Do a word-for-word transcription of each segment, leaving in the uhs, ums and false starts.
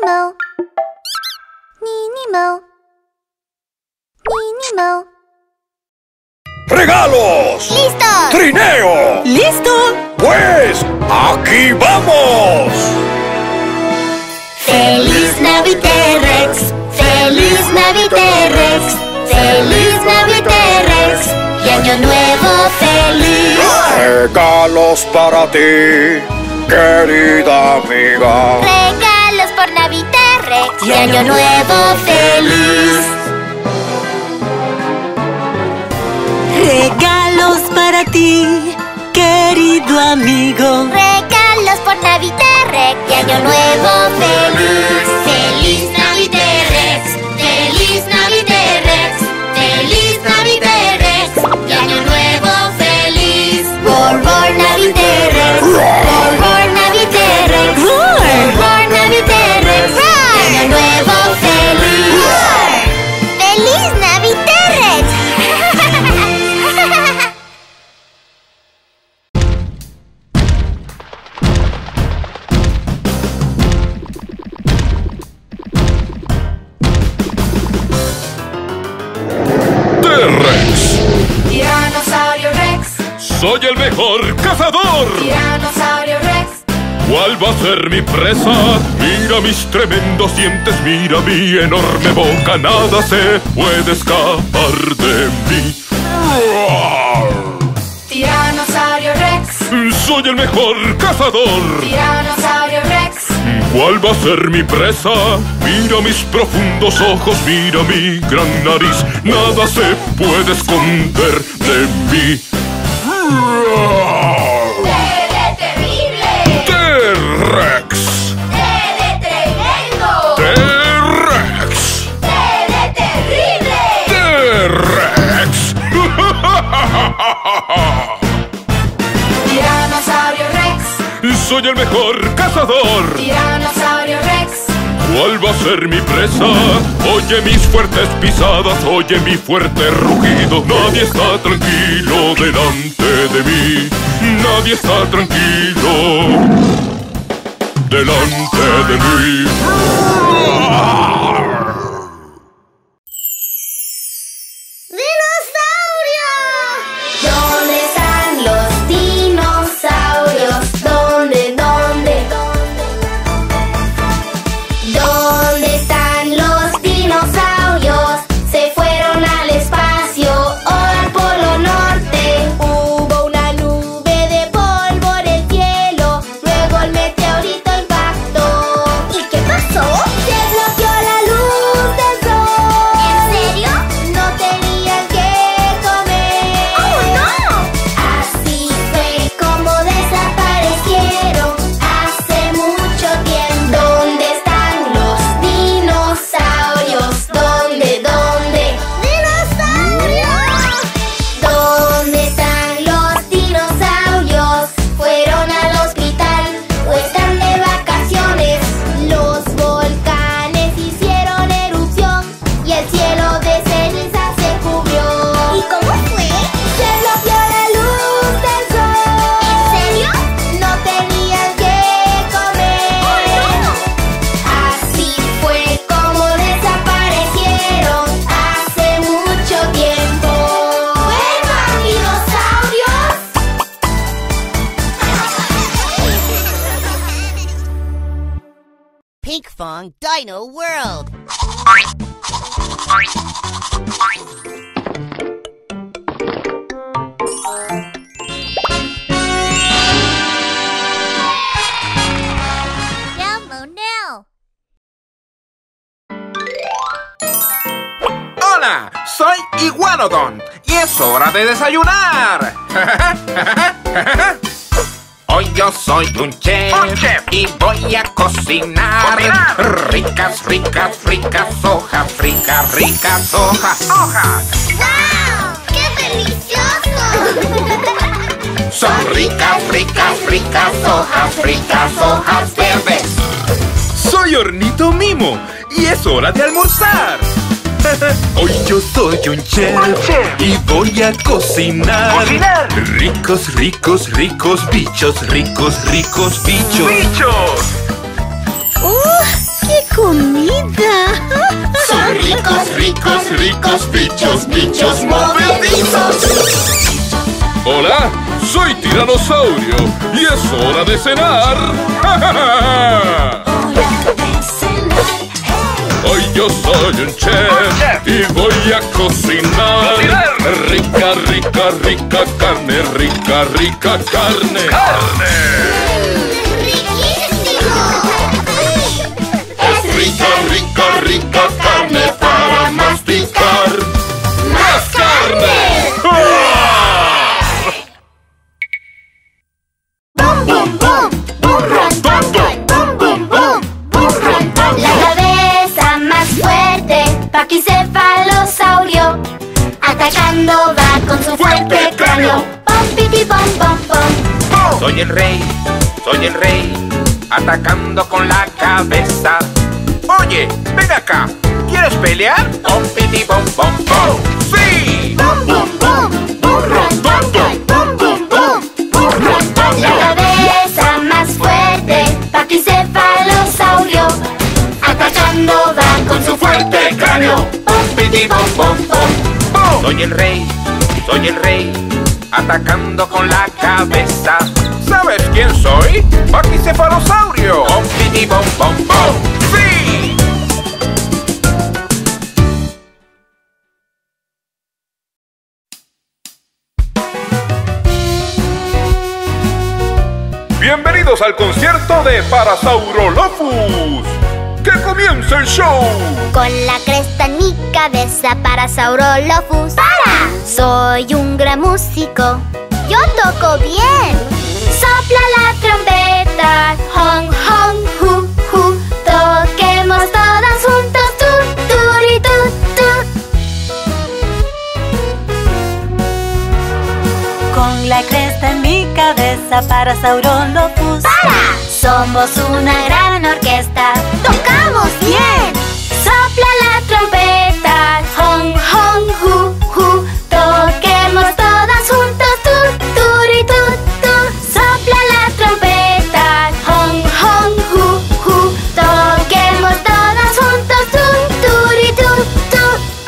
Mo. Ni Mo. Ni Mo. ¡Regalos! ¡Listo! ¡Trineo! ¡Listo! ¡Pues aquí vamos! ¡Feliz Naviterex! ¡Feliz Naviterex! ¡Feliz Naviterex! ¡Y Año Nuevo feliz! Regalos para ti, querida amiga. Regalos por Naviterex y Año Nuevo feliz. Regalos para ti, querido amigo. Regalos por Naviterex y Año Nuevo feliz. ¡Feliz Naviterex! ¡Feliz Naviterex! ¡Feliz Naviterex! ¡Y Año Nuevo feliz! ¡Roar, roar, Naviterex! ¡Roar, roar, Naviterex! ¡Roar, roar, Naviterex! ¡Y Año Nuevo feliz! ¡Feliz Naviterex! Tiranosaurio Rex. ¡Soy el mejor cazador! Tiranosaurio Rex. ¿Cuál va a ser mi presa? Mira mis tremendos dientes, mira mi enorme boca. Nada se puede escapar de mí. Tiranosaurio Rex. ¡Soy el mejor cazador! Tiranosaurio Rex. ¿Cuál va a ser mi presa? Mira mis profundos ojos, mira mi gran nariz. Nada se puede esconder de mí. ¡Te terrible! ¡T-Rex! ¡Te tremendo! ¡T-Rex! ¡Te terrible! ¡T-Rex! Tiranosaurio Rex. ¡Soy el mejor cazador! Tiranosaurio Rex. ¿Cuál va a ser mi presa? Oye mis fuertes pisadas, oye mi fuerte rugido. Nadie está tranquilo delante de mí. Nadie está tranquilo delante de mí. ¿Dónde están los dinosaurios? ¿Dónde, dónde? ¿Dónde están los dinosaurios? Se fueron al espacio o al polo norte. Hubo una nube de polvo en el cielo, luego el meteorito impactó. ¿Y qué pasó? Se bloqueó la luz del sol. ¿En serio? No tenían que comer. ¡Oh, no! Así fue como desaparecieron hace mucho tiempo. ¿Dónde están los dinosaurios? ¿Dónde, dónde? ¡Dinosaurios! ¿Dónde están los dinosaurios? ¿Fueron al hospital o están de vacaciones? Los volcanes hicieron erupción y el cielo de ceniza se cubrió. ¿Y cómo fue? Se bloqueó la luz del sol. ¿En serio? No tenían que comer. ¡Oh, no! Así fue como desaparecieron hace mucho tiempo. ¡Vuelvan, dinosaurios! Pinkfong Dino World. Download now. ¡Hola! Soy Iguanodon y es hora de desayunar. Hoy yo soy un chef, Un chef. y voy a cocinar. Cocinar. Ricas, ricas, ricas hojas, ricas, ricas hojas. ¡Hojas! ¡Wow! ¡Qué delicioso! Son ricas, ricas, ricas hojas, ricas hojas verdes. Soy Hornito Mimo y es hora de almorzar. Hoy yo soy un chef, Un chef. y voy a cocinar. Cocinar. Ricos, ricos, ricos bichos, ricos, ricos bichos. ¡Bichos! ¡Uh! ¡Qué Son ricos, ricos, ricos, bichos, bichos movedizos. Hola, soy Tiranosaurio y es hora de cenar. Hoy yo soy un chef y voy a cocinar. Rica, rica, rica carne, rica, rica carne. ¡Carne! Es rica, rica, rica carne para masticar. ¡Más carne! ¡Bum, bum, bum! ¡Burrón, tonto! ¡Bum, bum, bum! ¡Burrón, tonto! La cabeza más fuerte, paquicefalosaurio, atacando va con su fuerte cráneo. Pom, piti, pom, pom, pom. Soy el rey, soy el rey, atacando con la cabeza. Oye, ven acá, ¿quieres pelear? Pom, piti, pom, pom, pom. ¡Sí! ¡Bum, bum, bum! ¡Burrón, tonto! ¡Bum, bum, bum! ¡Burrón, tonto! La cabeza más fuerte, paquicefalosaurio, atacando va con su fuerte cráneo. ¡Pum, piti, pom, pom, pom! Soy el rey, soy el rey, atacando con la cabeza. ¿Sabes quién soy? Paquicefalosaurio. Pom, piti, pom, pom, pom. ¡Sí! Bienvenidos al concierto de Parasaurolophus. ¡Que comience el show! Con la cresta en mi cabeza, Parasaurolophus. ¡Para! Soy un gran músico, yo toco bien. Sopla la trompeta, hong, hong, hu, hu. Toquemos todas juntos, tu, turi, tu, tu. Con la cresta en mi cabeza, Parasaurolophus. ¡Para! Somos una gran orquesta, tocamos bien. Sopla la trompeta, hong, hong, hu, hu. Toquemos todas juntos, tu, turi, tu, tu. Sopla la trompeta, hong, hong, hu, hu. Toquemos todas juntos, tu, turi, tu, tu.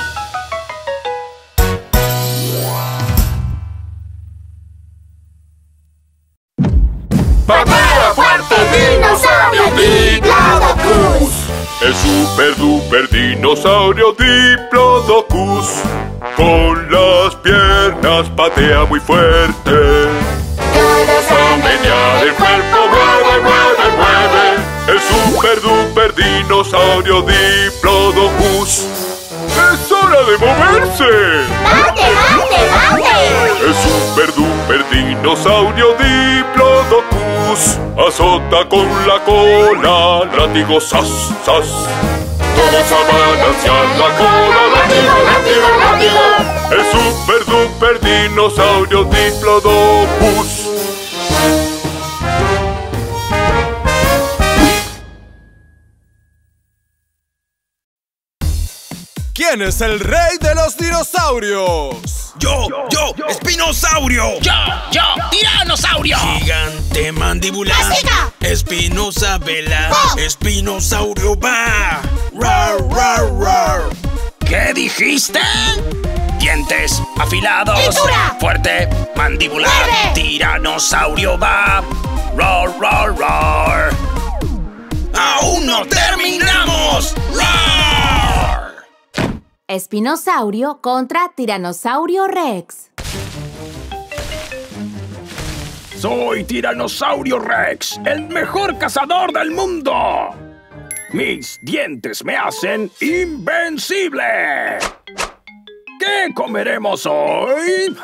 ¡Patada fuerte, dinosaurio Diplodocus! El super duper dinosaurio Diplodocus, con las piernas patea muy fuerte. Todos A menear el cuerpo mueve, mueve, mueve. El super duper dinosaurio Diplodocus. ¡Es hora de moverse! ¡Bate, bate, bate! El super duper dinosaurio Diplodocus azota con la cola, látigo, sas, sas. Todos a balancear la cola, látigo, látigo, látigo. El super duper dinosaurio Diplodocus. ¿Quién es el rey de los dinosaurios? Yo, yo, Espinosaurio. Yo, yo, Tiranosaurio. Gigante mandibular. ¡Mastica! Espinosa vela. ¡Oh! Espinosaurio va. Rar, rar, rar. ¿Qué dijiste? Dientes afilados. ¡Cintura! Fuerte, mandibular. ¡Muerde! Tiranosaurio va. Roar, roar, roar. ¡Aún no terminamos! ¡Rar! Espinosaurio contra Tiranosaurio Rex. Soy Tiranosaurio Rex, el mejor cazador del mundo. Mis dientes me hacen invencible. ¿Qué comeremos hoy?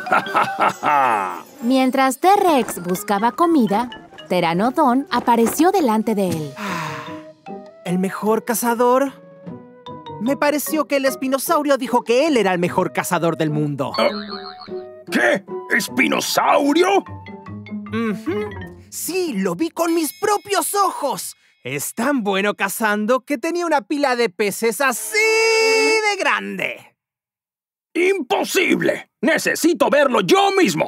Mientras T-Rex buscaba comida, Pteranodon apareció delante de él. ¿El mejor cazador? Me pareció que el espinosaurio dijo que él era el mejor cazador del mundo. ¿Qué? ¿Espinosaurio? Uh-huh. Sí, lo vi con mis propios ojos. Es tan bueno cazando que tenía una pila de peces así de grande. ¡Imposible! ¡Necesito verlo yo mismo!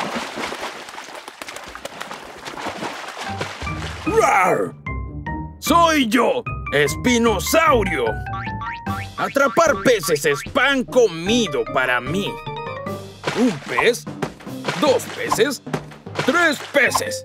¡Rar! Soy yo, Espinosaurio. Atrapar peces es pan comido para mí. Un pez, dos peces, tres peces.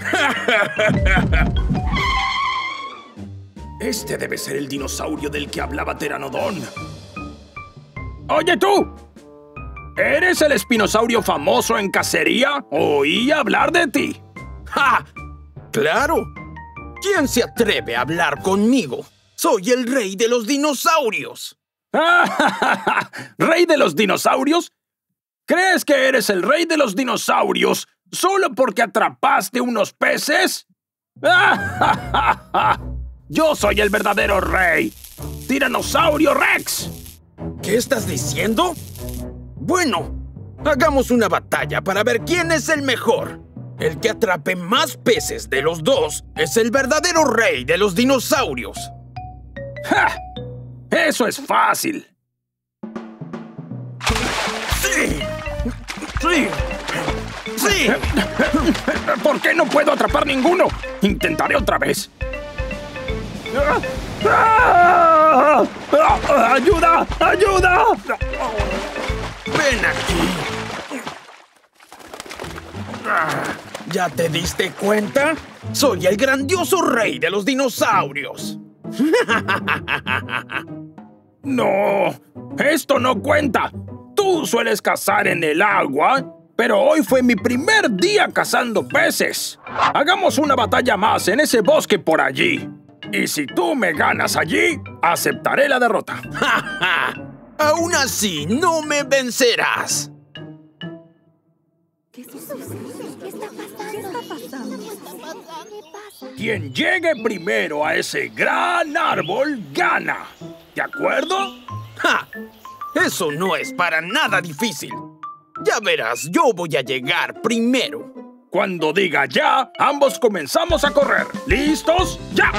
Este debe ser el dinosaurio del que hablaba Pteranodon. ¡Oye tú! ¿Eres el espinosaurio famoso en cacería? Oí hablar de ti. ¡Ja! ¡Claro! ¿Quién se atreve a hablar conmigo? ¡Soy el rey de los dinosaurios! ¿Rey de los dinosaurios? ¿Crees que eres el rey de los dinosaurios solo porque atrapaste unos peces? ¡Yo soy el verdadero rey! ¡Tiranosaurio Rex! ¿Qué estás diciendo? Bueno, hagamos una batalla para ver quién es el mejor. El que atrape más peces de los dos es el verdadero rey de los dinosaurios. ¡Ja! ¡Eso es fácil! ¡Sí! ¡Sí! ¡Sí! ¿Por qué no puedo atrapar ninguno? Intentaré otra vez. ¡Ayuda! ¡Ayuda! ¡Ven aquí! ¿Ya te diste cuenta? Soy el grandioso rey de los dinosaurios. ¡No! ¡Esto no cuenta! Tú sueles cazar en el agua, pero hoy fue mi primer día cazando peces. Hagamos una batalla más en ese bosque por allí. Y si tú me ganas allí, aceptaré la derrota. ¡Ja, ja! Aún así, no me vencerás. ¿Qué sucede? ¿Qué está pasando? ¿Qué está pasando? Quien llegue primero a ese gran árbol, gana. ¿De acuerdo? ¡Ja! Eso no es para nada difícil. Ya verás, yo voy a llegar primero. Cuando diga ya, ambos comenzamos a correr. ¿Listos? ¡Ya!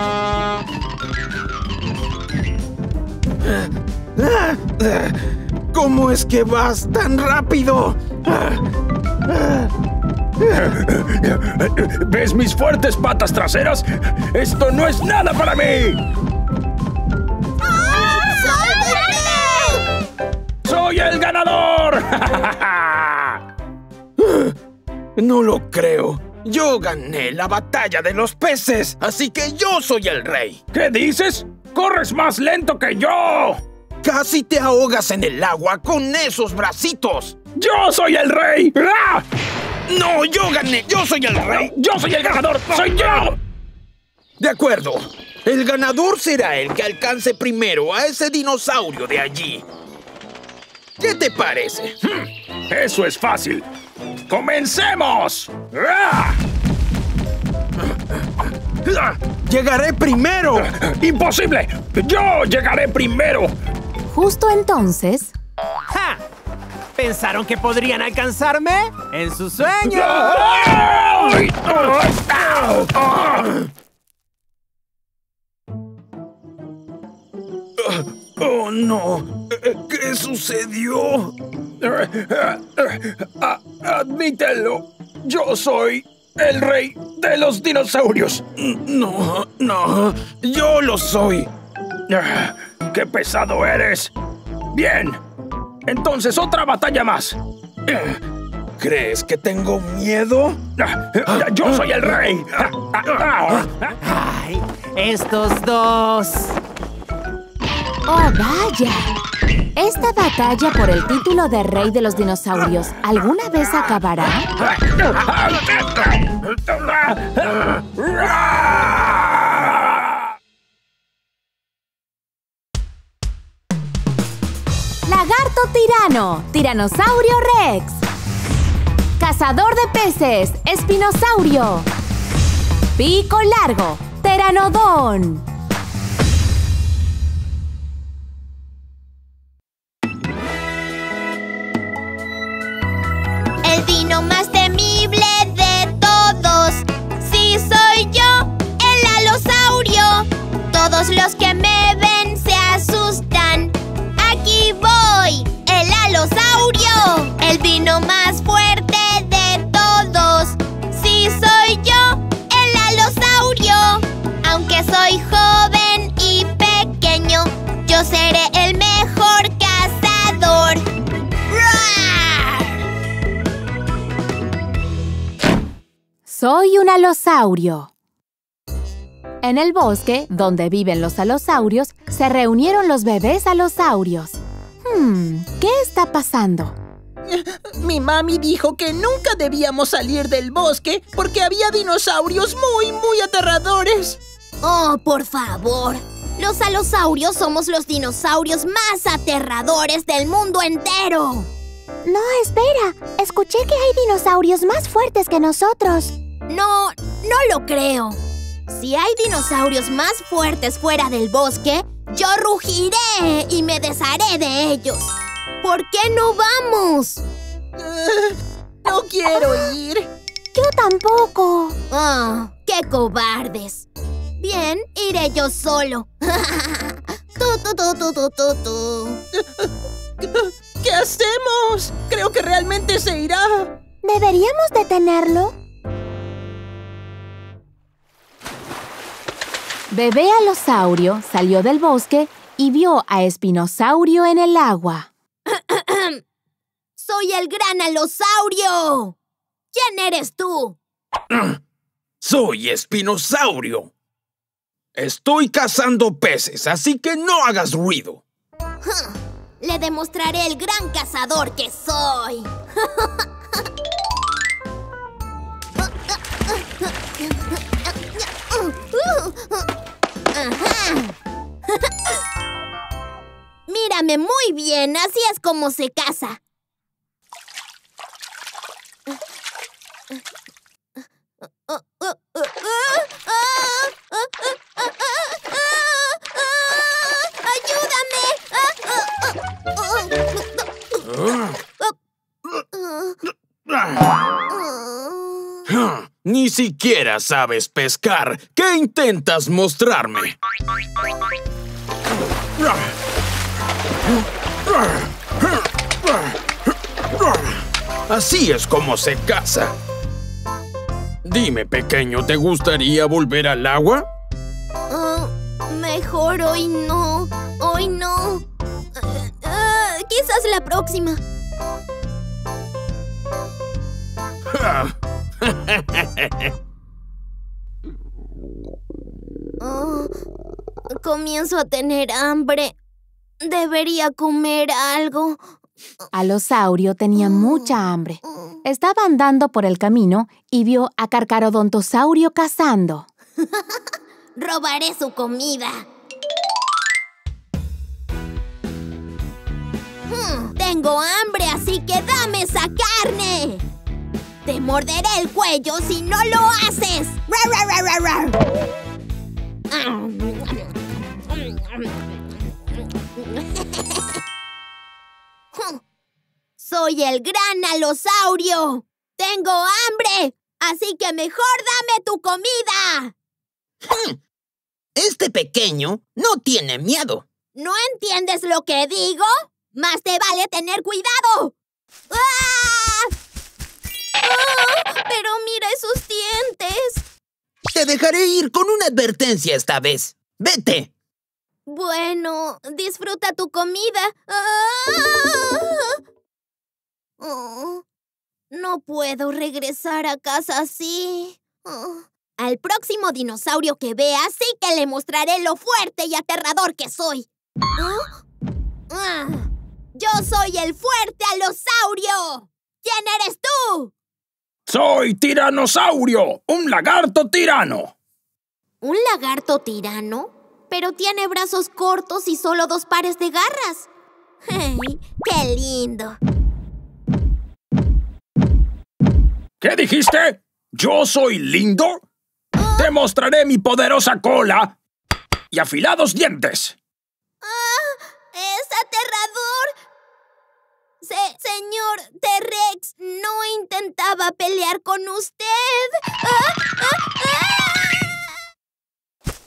¿Cómo es que vas tan rápido? ¿Ves mis fuertes patas traseras? ¡Esto no es nada para mí! ¡Soy el ganador! No lo creo. Yo gané la batalla de los peces, así que yo soy el rey. ¿Qué dices? ¡Corres más lento que yo! Casi te ahogas en el agua con esos bracitos. ¡Yo soy el rey! ¡Ah! ¡No, yo gané! ¡Yo soy el rey! ¡Yo soy el ganador! ¡Soy yo! De acuerdo. El ganador será el que alcance primero a ese dinosaurio de allí. ¿Qué te parece? Hmm, eso es fácil. ¡Comencemos! ¡Ah! ¡Llegaré primero! ¡Imposible! ¡Yo llegaré primero! Justo entonces... ¡Ja! ¿Pensaron que podrían alcanzarme? ¡En sus sueños! ¡Ay! ¡Oh, no! ¿Qué sucedió? Admítelo. Yo soy el rey de los dinosaurios. No, no. Yo lo soy. ¡Qué pesado eres! Bien. Entonces, otra batalla más. ¿Crees que tengo miedo? ¡Yo soy el rey! ¡Ay! ¡Estos dos! ¡Oh, vaya! Esta batalla por el título de rey de los dinosaurios, ¿alguna vez acabará? Lagarto tirano, Tiranosaurio Rex. Cazador de peces, Espinosaurio. Pico largo, Pteranodon. El dino más temible de todos. Sí, soy yo, el alosaurio. Todos los que me ven se asustan. Aquí voy, el alosaurio. El dino más fuerte de todos. Sí, soy yo, el alosaurio. Aunque soy joven y pequeño. Yo seré el mejor cazador. ¡Roar! Soy un alosaurio. En el bosque, donde viven los alosaurios, se reunieron los bebés alosaurios. Hmm, ¿qué está pasando? Mi mami dijo que nunca debíamos salir del bosque porque había dinosaurios muy, muy aterradores. Oh, por favor. Los alosaurios somos los dinosaurios más aterradores del mundo entero. No, espera. Escuché que hay dinosaurios más fuertes que nosotros. No, no lo creo. Si hay dinosaurios más fuertes fuera del bosque, yo rugiré y me desharé de ellos. ¿Por qué no vamos? Uh, no quiero ir. Yo tampoco. Oh, qué cobardes. Bien, iré yo solo. Tu, tu, tu, tu, tu, tu, tu. ¿Qué hacemos? Creo que realmente se irá. ¿Deberíamos detenerlo? Bebé alosaurio salió del bosque y vio a Espinosaurio en el agua. ¡Soy el gran alosaurio! ¿Quién eres tú? Soy Espinosaurio. Estoy cazando peces, así que no hagas ruido. Le demostraré el gran cazador que soy. Mírame muy bien, así es como se caza. Ni siquiera sabes pescar. ¿Qué intentas mostrarme? Así es como se caza. Dime, pequeño, ¿te gustaría volver al agua? Uh, mejor hoy no. Hoy no. Uh, uh, quizás la próxima. Oh, comienzo a tener hambre. Debería comer algo. Alosaurio tenía mucha hambre. Estaba andando por el camino y vio a Carcarodontosaurio cazando. Robaré su comida. Hmm, tengo hambre, así que dame esa carne. Te morderé el cuello si no lo haces. ¡Rar, rar, rar, rar, rar! Soy el gran alosaurio. Tengo hambre, así que mejor dame tu comida. Este pequeño no tiene miedo. ¿No entiendes lo que digo? Más te vale tener cuidado. ¡Ah! ¡Ah! Pero mira esos dientes. Te dejaré ir con una advertencia esta vez. ¡Vete! Bueno, disfruta tu comida. ¡Ah! Oh, no puedo regresar a casa así. Oh. Al próximo dinosaurio que vea, sí que le mostraré lo fuerte y aterrador que soy. ¿Oh? Ah, ¡yo soy el fuerte alosaurio! ¿Quién eres tú? ¡Soy Tiranosaurio! ¡Un lagarto tirano! ¿Un lagarto tirano? Pero tiene brazos cortos y solo dos pares de garras. ¡Hey, qué lindo! ¿Qué dijiste? ¿Yo soy lindo? ¿Oh? Te mostraré mi poderosa cola y afilados dientes. ¡Ah! ¡Es aterrador! Se señor T-Rex, no intentaba pelear con usted. ¡Ah! ¡Ah! ¡Ah!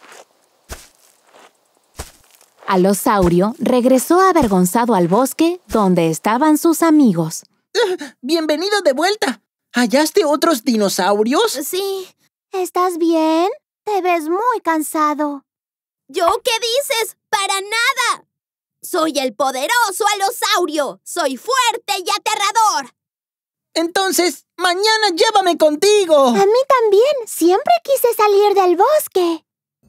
Alosaurio regresó avergonzado al bosque donde estaban sus amigos. Uh, ¡Bienvenido de vuelta! ¿Hallaste otros dinosaurios? Sí. ¿Estás bien? Te ves muy cansado. ¿Yo qué dices? ¡Para nada! ¡Soy el poderoso alosaurio! ¡Soy fuerte y aterrador! Entonces, mañana llévame contigo. A mí también. Siempre quise salir del bosque.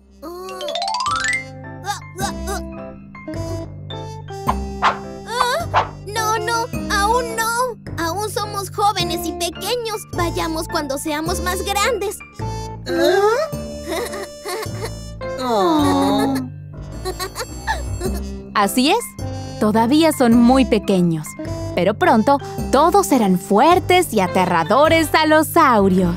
No, no, aún no. Aún somos jóvenes y pequeños. Vayamos cuando seamos más grandes. Oh. Así es, todavía son muy pequeños, pero pronto todos serán fuertes y aterradores alosaurios.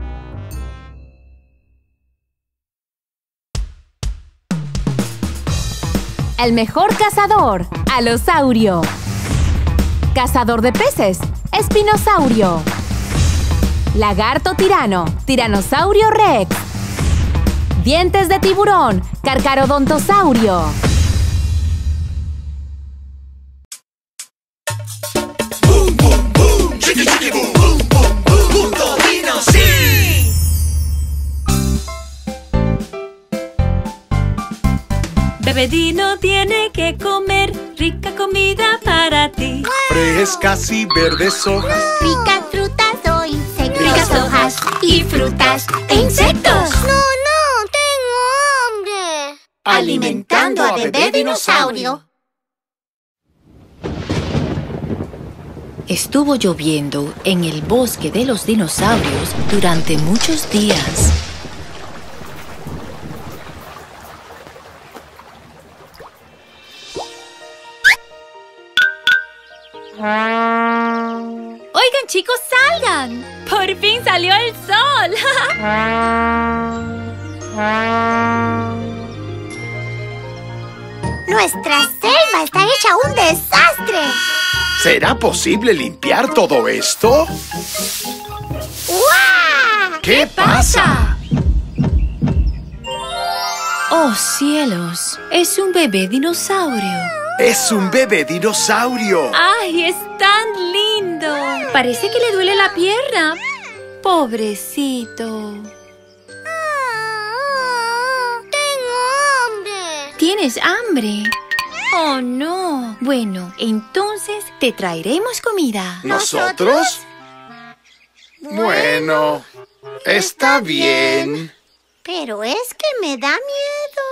El mejor cazador, alosaurio. Cazador de peces, espinosaurio. Lagarto tirano, tiranosaurio rex. Dientes de tiburón, carcarodontosaurio. ¡Bum, bum, bum! ¡Chiqui, chiqui, bum! ¡Bum, bum, bum! ¡Punto Dino, sí! Bebé Dino tiene que comer rica comida para ti. Frescas y verdes hojas. Ricas frutas o insectos. Ricas hojas y frutas e insectos. No, no, tengo hambre. Alimentando a Bebé Dinosaurio. Estuvo lloviendo en el bosque de los dinosaurios durante muchos días. Oigan, chicos, salgan. Por fin salió el sol. Nuestra selva está hecha un desastre. ¿Será posible limpiar todo esto? ¡Uah! ¿Qué pasa? ¡Oh, cielos! Es un bebé dinosaurio. ¡Es un bebé dinosaurio! ¡Ay, es tan lindo! Parece que le duele la pierna. Pobrecito. Tengo hambre. ¿Tienes hambre? Oh, no. Bueno, entonces te traeremos comida. ¿Nosotros? Bueno, está bien. Pero es que me da miedo.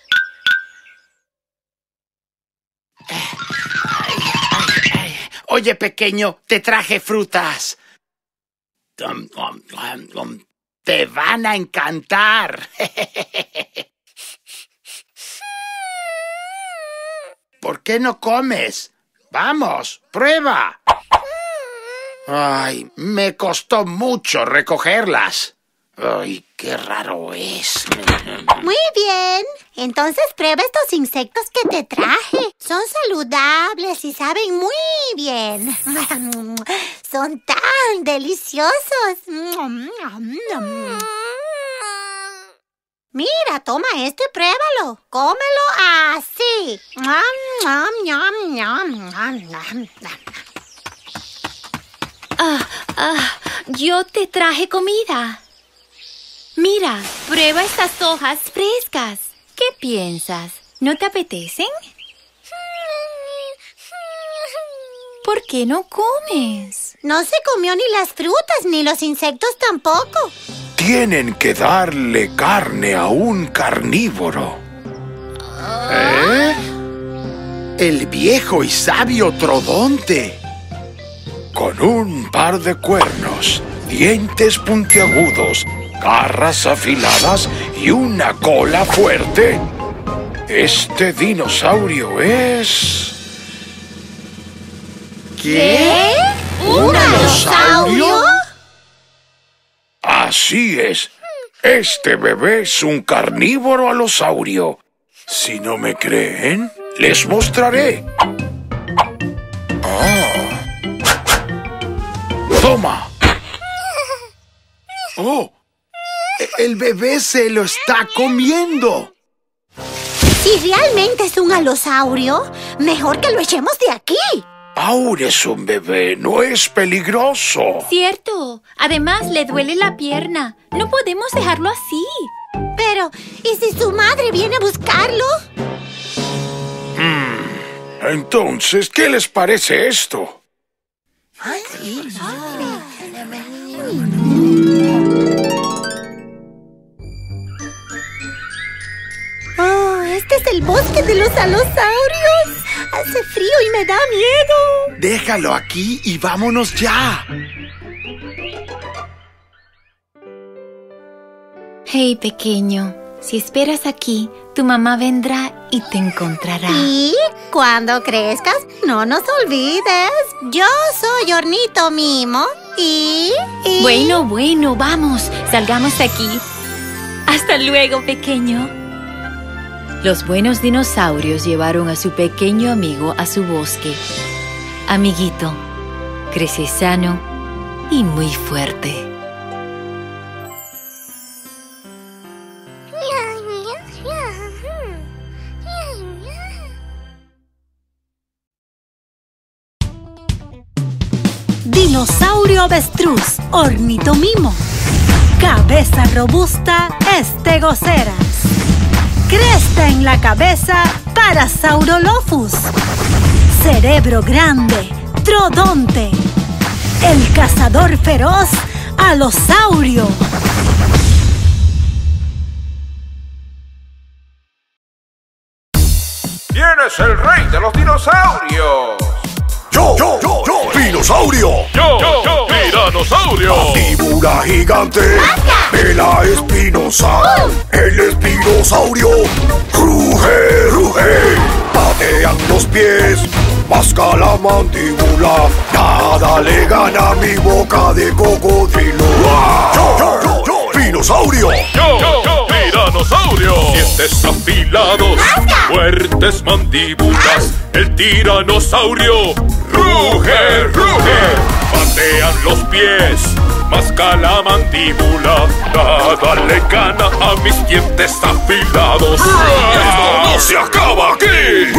Oye, pequeño, te traje frutas. Te van a encantar. ¿Por qué no comes? Vamos, prueba. Ay, me costó mucho recogerlas. Ay, qué raro es. Muy bien. Entonces prueba estos insectos que te traje. Son saludables y saben muy bien. Son tan deliciosos. Mira, toma esto y pruébalo. Cómelo así. Ah, ah, yo te traje comida. Mira, prueba estas hojas frescas. ¿Qué piensas? ¿No te apetecen? ¿Por qué no comes? No se comió ni las frutas ni los insectos tampoco. Tienen que darle carne a un carnívoro. ¿Eh? El viejo y sabio Trodonte. Con un par de cuernos, dientes puntiagudos, garras afiladas y una cola fuerte. Este dinosaurio es... ¿Qué? ¿Un alosaurio? Así es. Este bebé es un carnívoro alosaurio. Si no me creen, les mostraré. Ah. ¡Toma! ¡Oh! El bebé se lo está comiendo. Si realmente es un alosaurio, mejor que lo echemos de aquí. Aún es un bebé, no es peligroso. Cierto. Además, le duele la pierna. No podemos dejarlo así. Pero, ¿y si su madre viene a buscarlo? Hmm. Entonces, ¿qué les parece esto? Ay, sí. Oh, este es el bosque de los alosaurios. Hace frío y me da miedo. Déjalo aquí y vámonos ya. Hey, pequeño, si esperas aquí, tu mamá vendrá y te encontrará. Y cuando crezcas, no nos olvides. Yo soy Hornito Mimo y, y... Bueno, bueno, vamos, salgamos de aquí. Hasta luego, pequeño. Los buenos dinosaurios llevaron a su pequeño amigo a su bosque. Amiguito, crece sano y muy fuerte. Dinosaurio avestruz, Hornito Mimo. Cabeza robusta, Estegoceras. Cresta en la cabeza, Parasaurolophus. Cerebro grande, Troodonte. El cazador feroz, Alosaurio. ¿Quién es el rey de los dinosaurios? ¡Yo, yo, yo, yo! ¡Dinosaurio! ¡Yo, yo, yo! ¡Tiranosaurio! Mandíbula gigante, vela espinosa. El espinosaurio ruge, ruge. Patean los pies, masca la mandíbula. Nada le gana mi boca de cocodrilo. ¡Yo, yo, yo, yo! ¡Dinosaurio! ¡Yo, yo, yo! ¡Tiranosaurio! Dientes afilados, fuertes mandíbulas. El tiranosaurio ruge, ruge. Patean los pies, masca la mandíbula. Nada le gana a mis dientes afilados. ¡Esto no se acaba aquí!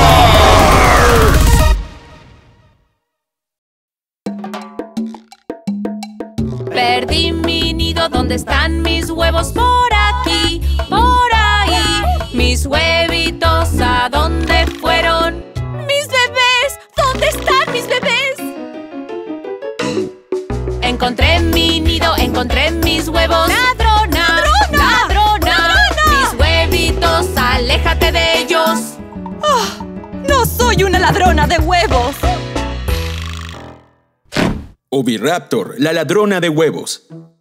Perdí mi nido, ¿dónde están mis huevos? Por aquí, por ahí. Mis huevitos, ¿a dónde fueron? ¡Mis bebés! ¿Dónde están mis bebés? Encontré mi nido, encontré mis huevos. ¡Ladrona! ¡Ladrona! ¡Ladrona! ¡Ladrona! Mis huevitos, aléjate de ellos. Oh, ¡no soy una ladrona de huevos! Oviraptor, la ladrona de huevos.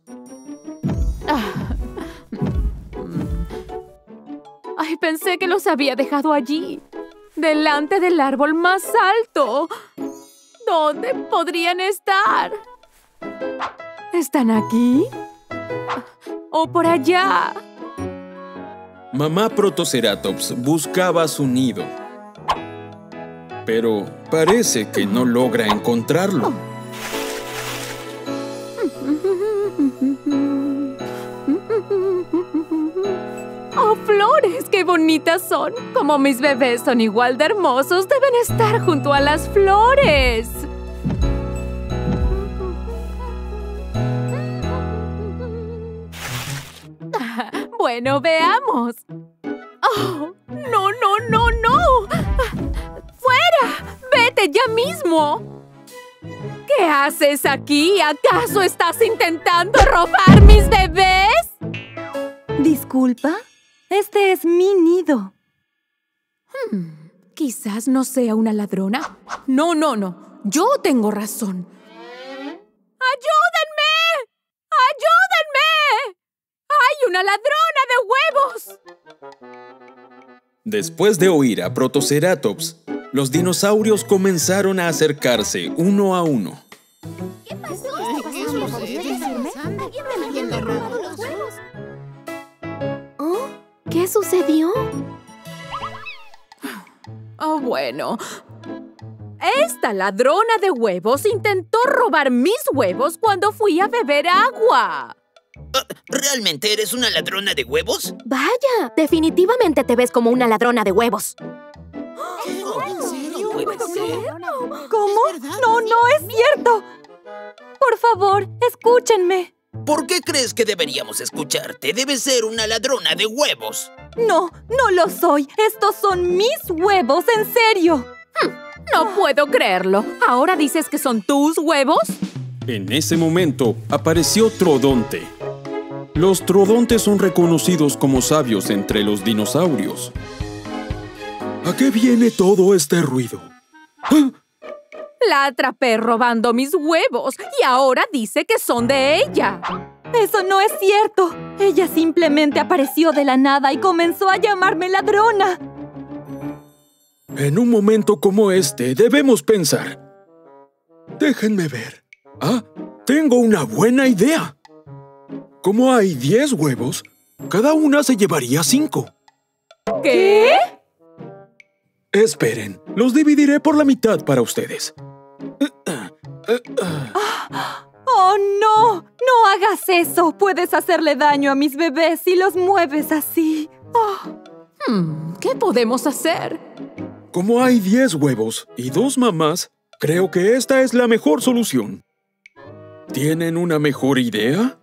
Ay, pensé que los había dejado allí, delante del árbol más alto. ¿Dónde podrían estar? ¿Están aquí? ¿O por allá? Mamá Protoceratops buscaba su nido, pero parece que no logra encontrarlo. ¡Oh, flores! ¡Qué bonitas son! Como mis bebés son igual de hermosos, deben estar junto a las flores. Bueno, veamos. ¡Oh! ¡No, no, no, no! ¡Fuera! ¡Vete ya mismo! ¿Qué haces aquí? ¿Acaso estás intentando robar mis bebés? ¿Disculpa? Este es mi nido. Hmm, quizás no sea una ladrona. No, no, no. Yo tengo razón. ¡Ayúdenme! ¡Ayúdenme! ¡Hay una ladrona de huevos! Después de oír a Protoceratops, los dinosaurios comenzaron a acercarse uno a uno. ¿Qué pasó? ¿Oh? ¿Qué sucedió? Oh, bueno. Esta ladrona de huevos intentó robar mis huevos cuando fui a beber agua. ¿Realmente eres una ladrona de huevos? Vaya, definitivamente te ves como una ladrona de huevos. ¿En serio? ¿Puede ser? ¿Cómo? No, no es cierto. Por favor, escúchenme. ¿Por qué crees que deberíamos escucharte? Debes ser una ladrona de huevos. No, no lo soy. Estos son mis huevos, en serio. Hmm, no puedo creerlo. ¿Ahora dices que son tus huevos? En ese momento apareció Troodonte. Los troodontes son reconocidos como sabios entre los dinosaurios. ¿A qué viene todo este ruido? ¡Ah! La atrapé robando mis huevos y ahora dice que son de ella. Eso no es cierto. Ella simplemente apareció de la nada y comenzó a llamarme ladrona. En un momento como este, debemos pensar. Déjenme ver. Ah, tengo una buena idea. Como hay diez huevos, cada una se llevaría cinco. ¿Qué? Esperen, los dividiré por la mitad para ustedes. ¡Oh, no! ¡No hagas eso! Puedes hacerle daño a mis bebés si los mueves así. Oh. Hmm, ¿qué podemos hacer? Como hay diez huevos y dos mamás, creo que esta es la mejor solución. ¿Tienen una mejor idea?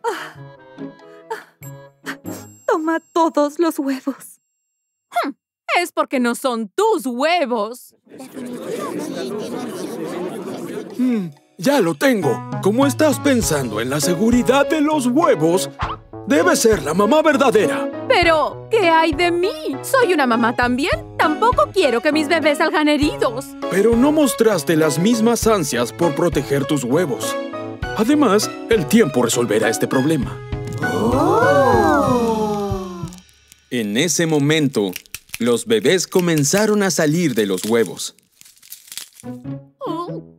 Toma todos los huevos. Hmm, es porque no son tus huevos. Hmm, ya lo tengo. Como estás pensando en la seguridad de los huevos, debe ser la mamá verdadera. Pero, ¿qué hay de mí? ¿Soy una mamá también? Tampoco quiero que mis bebés salgan heridos. Pero no mostraste las mismas ansias por proteger tus huevos. Además, el tiempo resolverá este problema. Oh. En ese momento, los bebés comenzaron a salir de los huevos. Oh.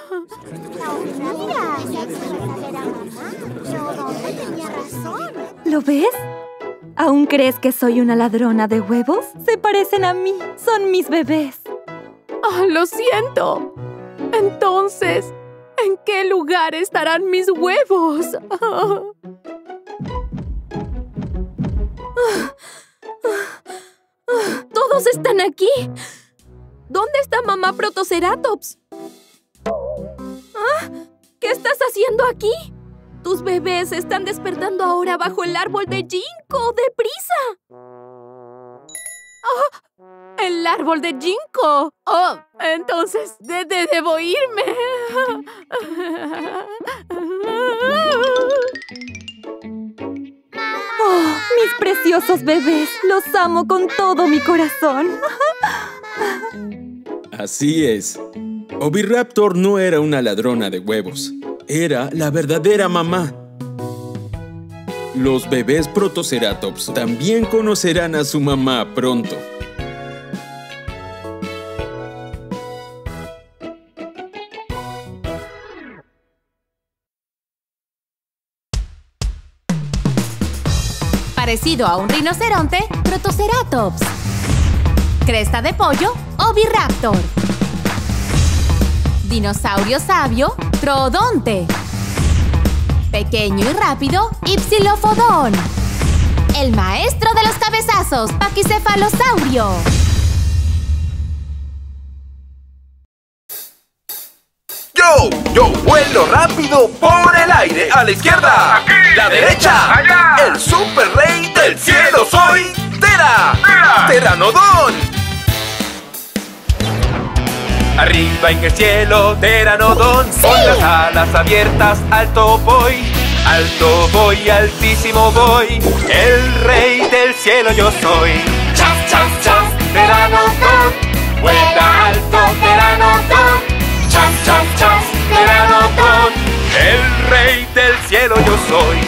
¿Lo ves? ¿Aún crees que soy una ladrona de huevos? Se parecen a mí. Son mis bebés. Oh, lo siento. Entonces, ¿en qué lugar estarán mis huevos? Oh. Todos están aquí. ¿Dónde está mamá Protoceratops? ¿Ah? ¿Qué estás haciendo aquí? Tus bebés están despertando ahora bajo el árbol de ginkgo. ¡Deprisa! ¡Oh! ¡El árbol de ginkgo! ¡Oh! Entonces, de de debo irme. ¡Oh! ¡Mis preciosos bebés! ¡Los amo con todo mi corazón! Así es. Oviraptor no era una ladrona de huevos. Era la verdadera mamá. Los bebés Protoceratops también conocerán a su mamá pronto. Parecido a un rinoceronte, Protoceratops. Cresta de pollo, Oviraptor. Dinosaurio sabio, Troodonte. Pequeño y rápido, Ipsilofodón. El maestro de los cabezazos, Paquicefalosaurio. ¡Yo! ¡Yo vuelo rápido por el aire! ¡A la izquierda! ¡Aquí! ¡La derecha! ¡Allá! ¡El super rey del cielo soy! ¡Tera! ¡Tera! ¡Teranodón! Arriba en el cielo, Teranodón, ¡sí! Con las alas abiertas, alto voy, alto voy, altísimo voy, el rey del cielo yo soy. ¡Chas, chas, chas! Teranodón, vuela alto, Teranodón, chas, chas, chas, Teranodón, el rey del cielo yo soy.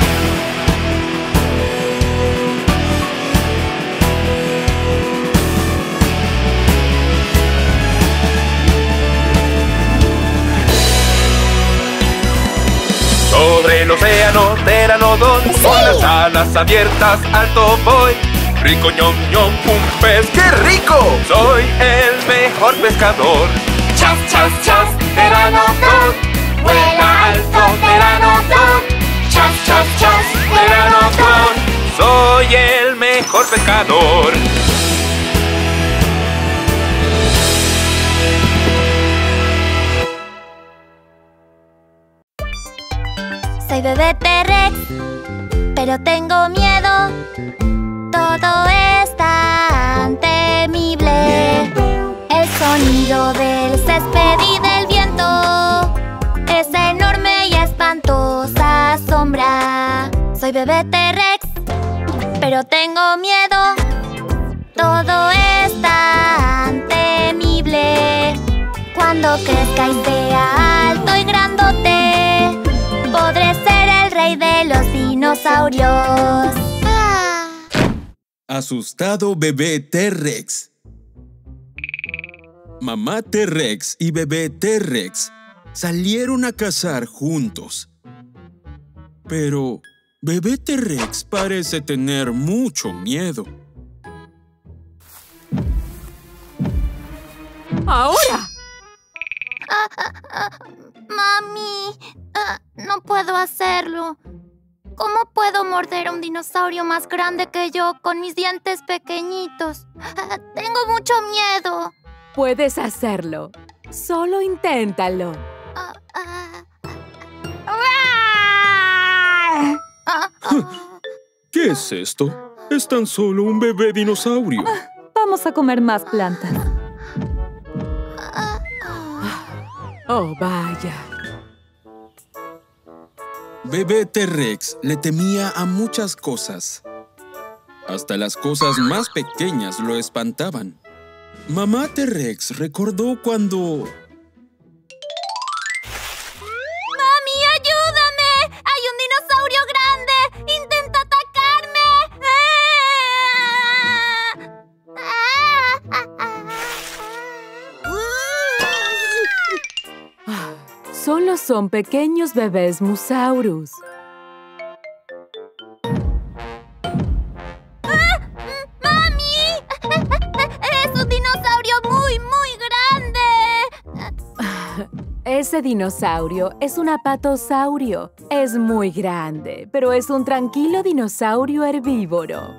Sobre el océano, Teranodón, ¡sí! Con las alas abiertas, alto voy. Rico ñom ñom, un pez, ¡qué rico! Soy el mejor pescador. Chas, chas, chas, Teranodón, vuela alto, Teranodón. Chas, chas, chas, Teranodón, soy el mejor pescador. Soy bebé T-Rex, pero tengo miedo. Todo es tan temible. El sonido del césped y del viento, esa enorme y espantosa sombra. Soy bebé T-Rex, pero tengo miedo. Todo es tan temible. Cuando crezca y sea alto y grandote, podré ser el rey de los dinosaurios. Ah. Asustado bebé T-Rex. Mamá T-Rex y bebé T-Rex salieron a cazar juntos. Pero bebé T-Rex parece tener mucho miedo. ¡Ahora! Ah, ah, ah, mami, ah, no puedo hacerlo. ¿Cómo puedo morder a un dinosaurio más grande que yo con mis dientes pequeñitos? Ah, tengo mucho miedo. Puedes hacerlo. Solo inténtalo. Ah, ah, ah, ah. ¿Qué es esto? Es tan solo un bebé dinosaurio. Ah, vamos a comer más plantas. Oh, vaya. Bebé T-Rex le temía a muchas cosas. Hasta las cosas más pequeñas lo espantaban. Mamá T-Rex recordó cuando... ¡Mami, ayúdame! ¡Hay un dinosaurio grande! ¡Intenta atacarme! Solo son pequeños bebés Musaurus. ¡Ah! ¡Mami! ¡Es un dinosaurio muy, muy grande! Ese dinosaurio es un apatosaurio. Es muy grande, pero es un tranquilo dinosaurio herbívoro.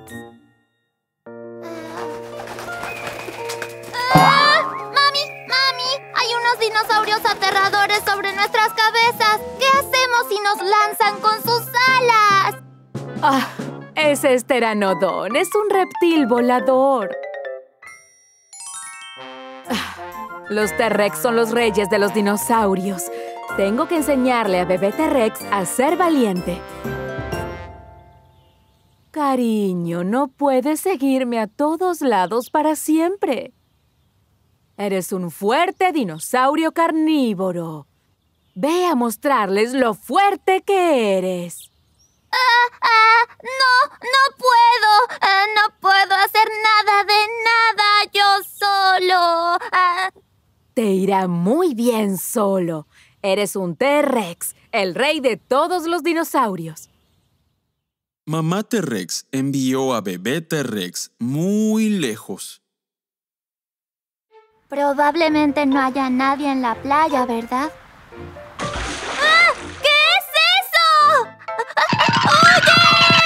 Dinosaurios aterradores sobre nuestras cabezas. ¿Qué hacemos si nos lanzan con sus alas? Ah, ese es Pteranodon. Es un reptil volador. Ah, los T-Rex son los reyes de los dinosaurios. Tengo que enseñarle a bebé T-Rex a ser valiente. Cariño, no puedes seguirme a todos lados para siempre. Eres un fuerte dinosaurio carnívoro. Ve a mostrarles lo fuerte que eres. Ah, ah, no, no puedo. Ah, no puedo hacer nada de nada yo solo. Ah. Te irá muy bien solo. Eres un T-Rex, el rey de todos los dinosaurios. Mamá T-Rex envió a bebé T-Rex muy lejos. Probablemente no haya nadie en la playa, ¿verdad? ¡Ah! ¿Qué es eso? ¡Oye!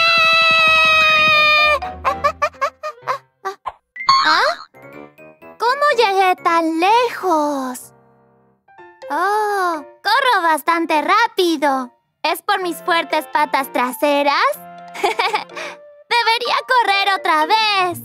¿Ah? ¿Cómo llegué tan lejos? ¡Oh! ¡Corro bastante rápido! ¿Es por mis fuertes patas traseras? ¡Debería correr otra vez!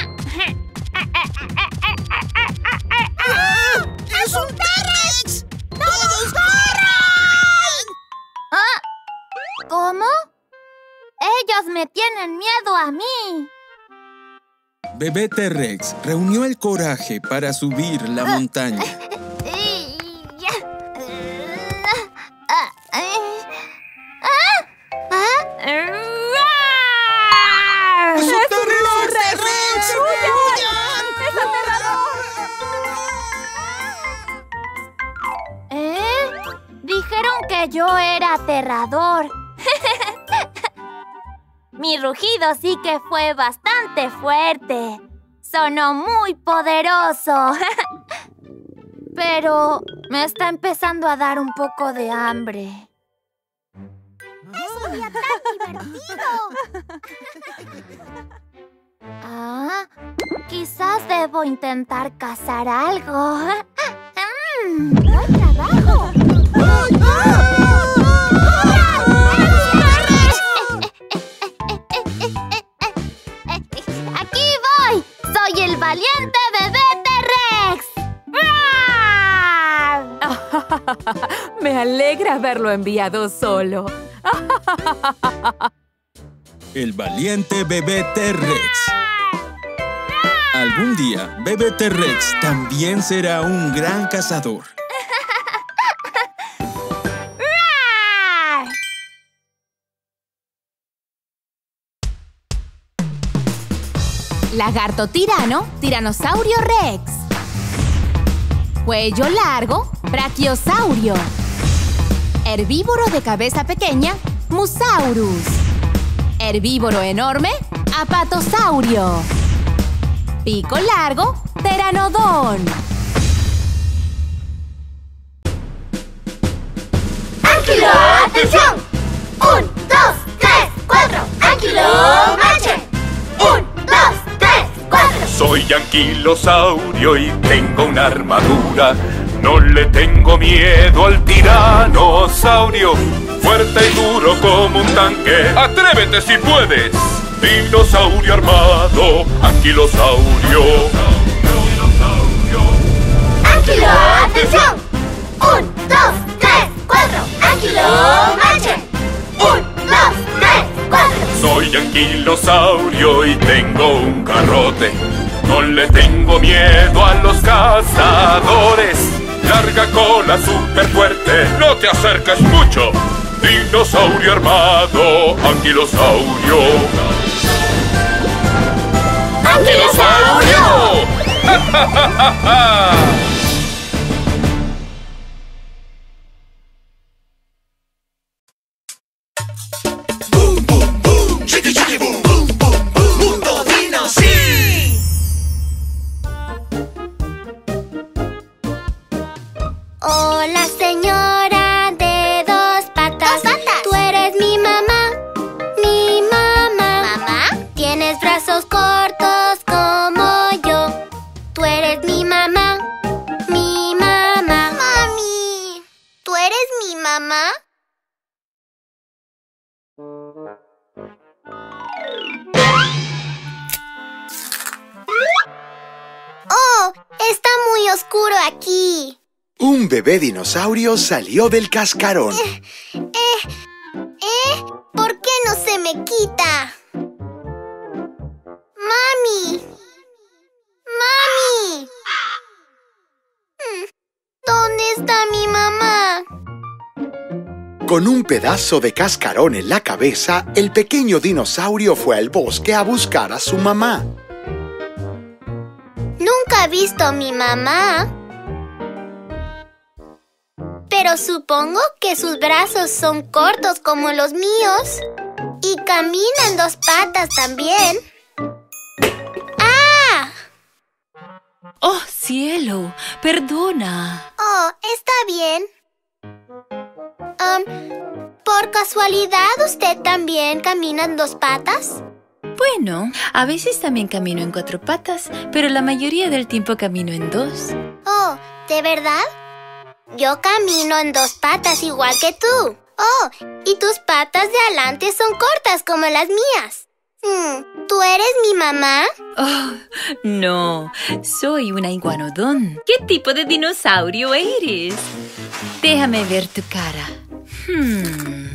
¡Es un T-Rex! ¡Todos corran! ¿Ah? ¿Cómo? Ellos me tienen miedo a mí. Bebé T-Rex reunió el coraje para subir la montaña. Dijeron que yo era aterrador. Mi rugido sí que fue bastante fuerte. Sonó muy poderoso. Pero me está empezando a dar un poco de hambre. ¡Es un día tan divertido! Ah, quizás debo intentar cazar algo. ¡Mm! ¡Buen trabajo! ¡Ay, ay! Me alegra haberlo enviado solo. El valiente bebé T-Rex. Algún día, bebé T-Rex también será un gran cazador. Lagarto tirano, tiranosaurio rex. Cuello largo, brachiosaurio. Herbívoro de cabeza pequeña, Musaurus. Herbívoro enorme, apatosaurio. Pico largo, pteranodón. ¡Anquilo, atención! ¡Un, dos, tres, cuatro! ¡Anquilo, marchen! ¡Un, dos, tres, cuatro! Soy anquilosaurio y tengo una armadura. No le tengo miedo al tiranosaurio. Fuerte y duro como un tanque. ¡Atrévete si puedes! Dinosaurio armado, anquilosaurio. ¡Anquilo, atención! ¡Un, dos, tres, cuatro! ¡Anquilo, marchen! ¡Un, dos, tres, cuatro! Soy anquilosaurio y tengo un garrote. No le tengo miedo a los cazadores. Larga cola súper fuerte, no te acerques mucho. Dinosaurio armado, anquilosaurio. ¡Anquilosaurio! ¡Ja, ja, ja, ja, ja! Boom, boom, boom, chiqui, chiqui, boom, boom, boom, boom, Mundo Dino, sí. Hola, señora de dos patas. ¡Dos patas! Tú eres mi mamá, mi mamá. ¿Mamá? Tienes brazos cortos como yo. Tú eres mi mamá, mi mamá. Mami, ¿tú eres mi mamá? ¡Oh! Está muy oscuro aquí. Un bebé dinosaurio salió del cascarón. Eh, eh, eh, ¿por qué no se me quita? ¡Mami! ¡Mami! ¿Dónde está mi mamá? Con un pedazo de cascarón en la cabeza, el pequeño dinosaurio fue al bosque a buscar a su mamá. Nunca he visto a mi mamá. Pero supongo que sus brazos son cortos como los míos. Y camina en dos patas también. ¡Ah! ¡Oh, cielo! ¡Perdona! Oh, está bien. Um, ¿Por casualidad usted también camina en dos patas? Bueno, a veces también camino en cuatro patas, pero la mayoría del tiempo camino en dos. Oh, ¿de verdad? Yo camino en dos patas igual que tú. Oh, y tus patas de adelante son cortas como las mías. Hmm, ¿tú eres mi mamá? Oh, no, soy una iguanodón. ¿Qué tipo de dinosaurio eres? Déjame ver tu cara. Hmm.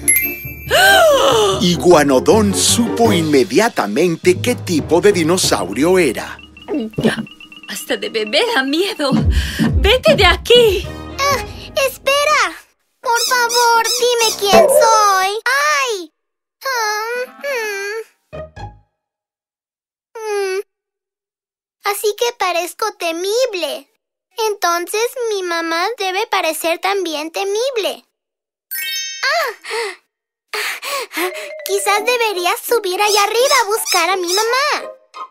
Iguanodón supo inmediatamente qué tipo de dinosaurio era. Hasta de bebé da miedo. ¡Vete de aquí! Uh, ¡Espera! Por favor, dime quién soy. ¡Ay! Um, hmm. Hmm. Así que parezco temible. Entonces mi mamá debe parecer también temible. ¡Ah! Quizás deberías subir allá arriba a buscar a mi mamá.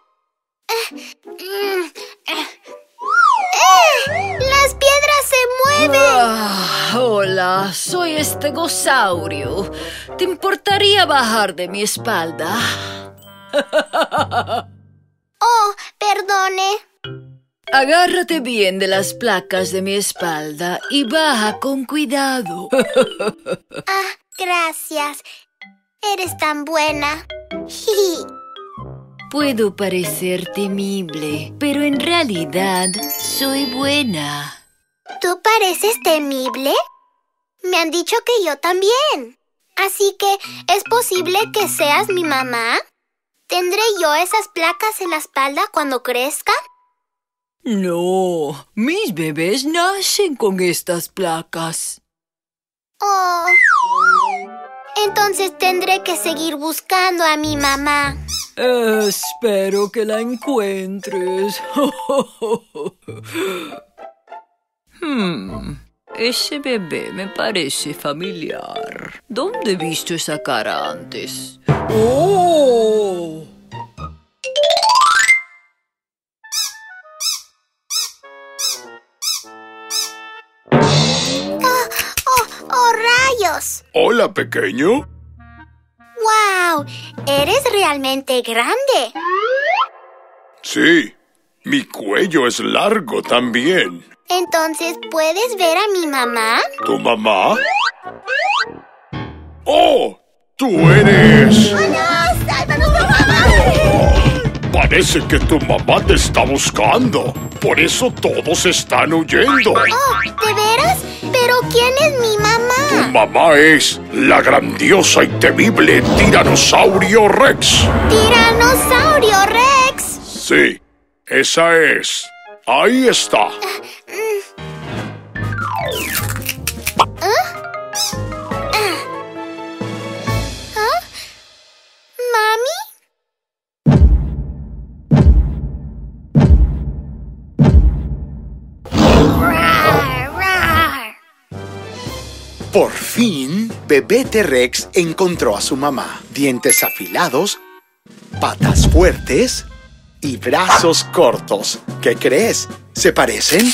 ¡Eh! ¡Las piedras se mueven! Ah, hola, soy estegosaurio. ¿Te importaría bajar de mi espalda? Oh, perdone. Agárrate bien de las placas de mi espalda y baja con cuidado. Ah, gracias. Eres tan buena. Puedo parecer temible, pero en realidad soy buena. ¿Tú pareces temible? Me han dicho que yo también. Así que, ¿es posible que seas mi mamá? ¿Tendré yo esas placas en la espalda cuando crezca? No, mis bebés nacen con estas placas. Oh. Entonces tendré que seguir buscando a mi mamá. Espero que la encuentres. hmm, ese bebé me parece familiar. ¿Dónde he visto esa cara antes? ¡Oh! ¡Oh, oh, oh, rayos! Hola, pequeño. ¡Wow! Eres realmente grande. Sí, mi cuello es largo también. Entonces, ¿puedes ver a mi mamá? ¿Tu mamá? ¡Oh! ¡Tú eres! ¡Oh, no! ¡Sálvanos, por favor! Oh, parece que tu mamá te está buscando. Por eso todos están huyendo. ¡Oh! ¿De veras? ¿Pero quién es mi mamá? Tu mamá es la grandiosa y temible Tiranosaurio Rex. ¿Tiranosaurio Rex? Sí, esa es. Ahí está. ¿Ah? ¿Ah? ¿Mami? Por fin, Bebé T-Rex encontró a su mamá. Dientes afilados, patas fuertes y brazos cortos. ¿Qué crees? ¿Se parecen?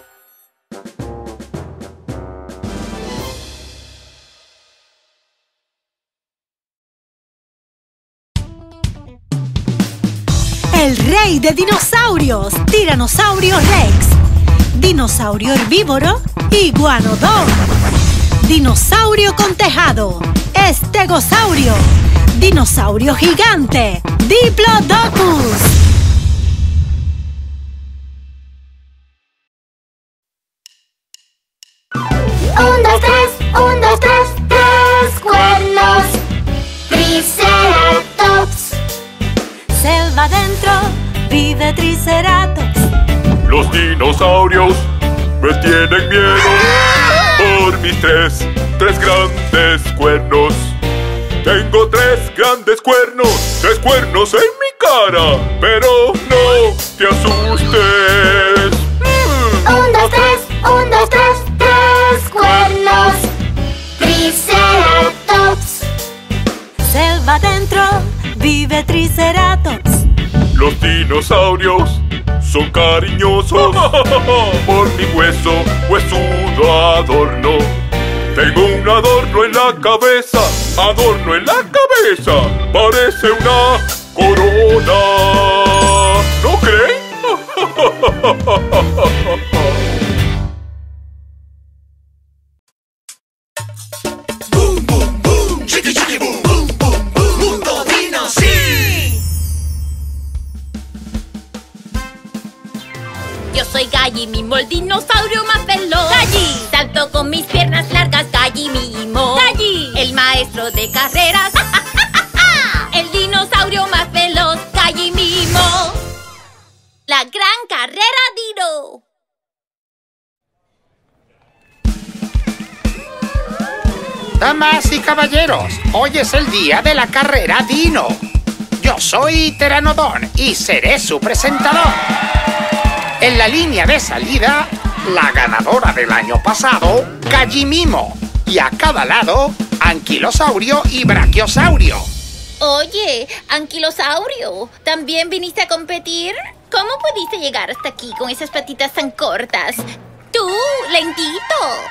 El rey de dinosaurios, Tiranosaurio Rex. Dinosaurio herbívoro, Iguanodon. Dinosaurio con tejado, Estegosaurio. Dinosaurio gigante, Diplodocus. Un, dos, tres, un, dos, tres, tres cuernos. Triceratops. Selva adentro, vive Triceratops. Los dinosaurios me tienen miedo por mis tres, tres grandes cuernos. Tengo tres grandes cuernos, tres cuernos en mi cara, pero no te asustes. Un, dos, tres, un, dos, tres, tres cuernos. Triceratops. Selva adentro, vive Triceratops. Los dinosaurios son cariñosos por mi hueso, huesudo adorno. Tengo un adorno en la cabeza, adorno en la cabeza. Parece una corona. ¿No creen? Boom, boom, boom, chiqui, chiqui, boom, boom, boom, boom. Mundo Dino, sí. Yo soy Galli Mimo, el dinosaurio más veloz. Galli, salto con mis piernas largas, Galli Mimo. Galli, el maestro de carreras. El dinosaurio más veloz, Galli Mimo. La gran carrera Dino. Damas y caballeros, hoy es el día de la carrera Dino. Yo soy Pteranodon y seré su presentador. En la línea de salida, la ganadora del año pasado, Galli Mimo. Y a cada lado, Anquilosaurio y Brachiosaurio. Oye, Anquilosaurio, ¿también viniste a competir? ¿Cómo pudiste llegar hasta aquí con esas patitas tan cortas? ¡Tú, lentito!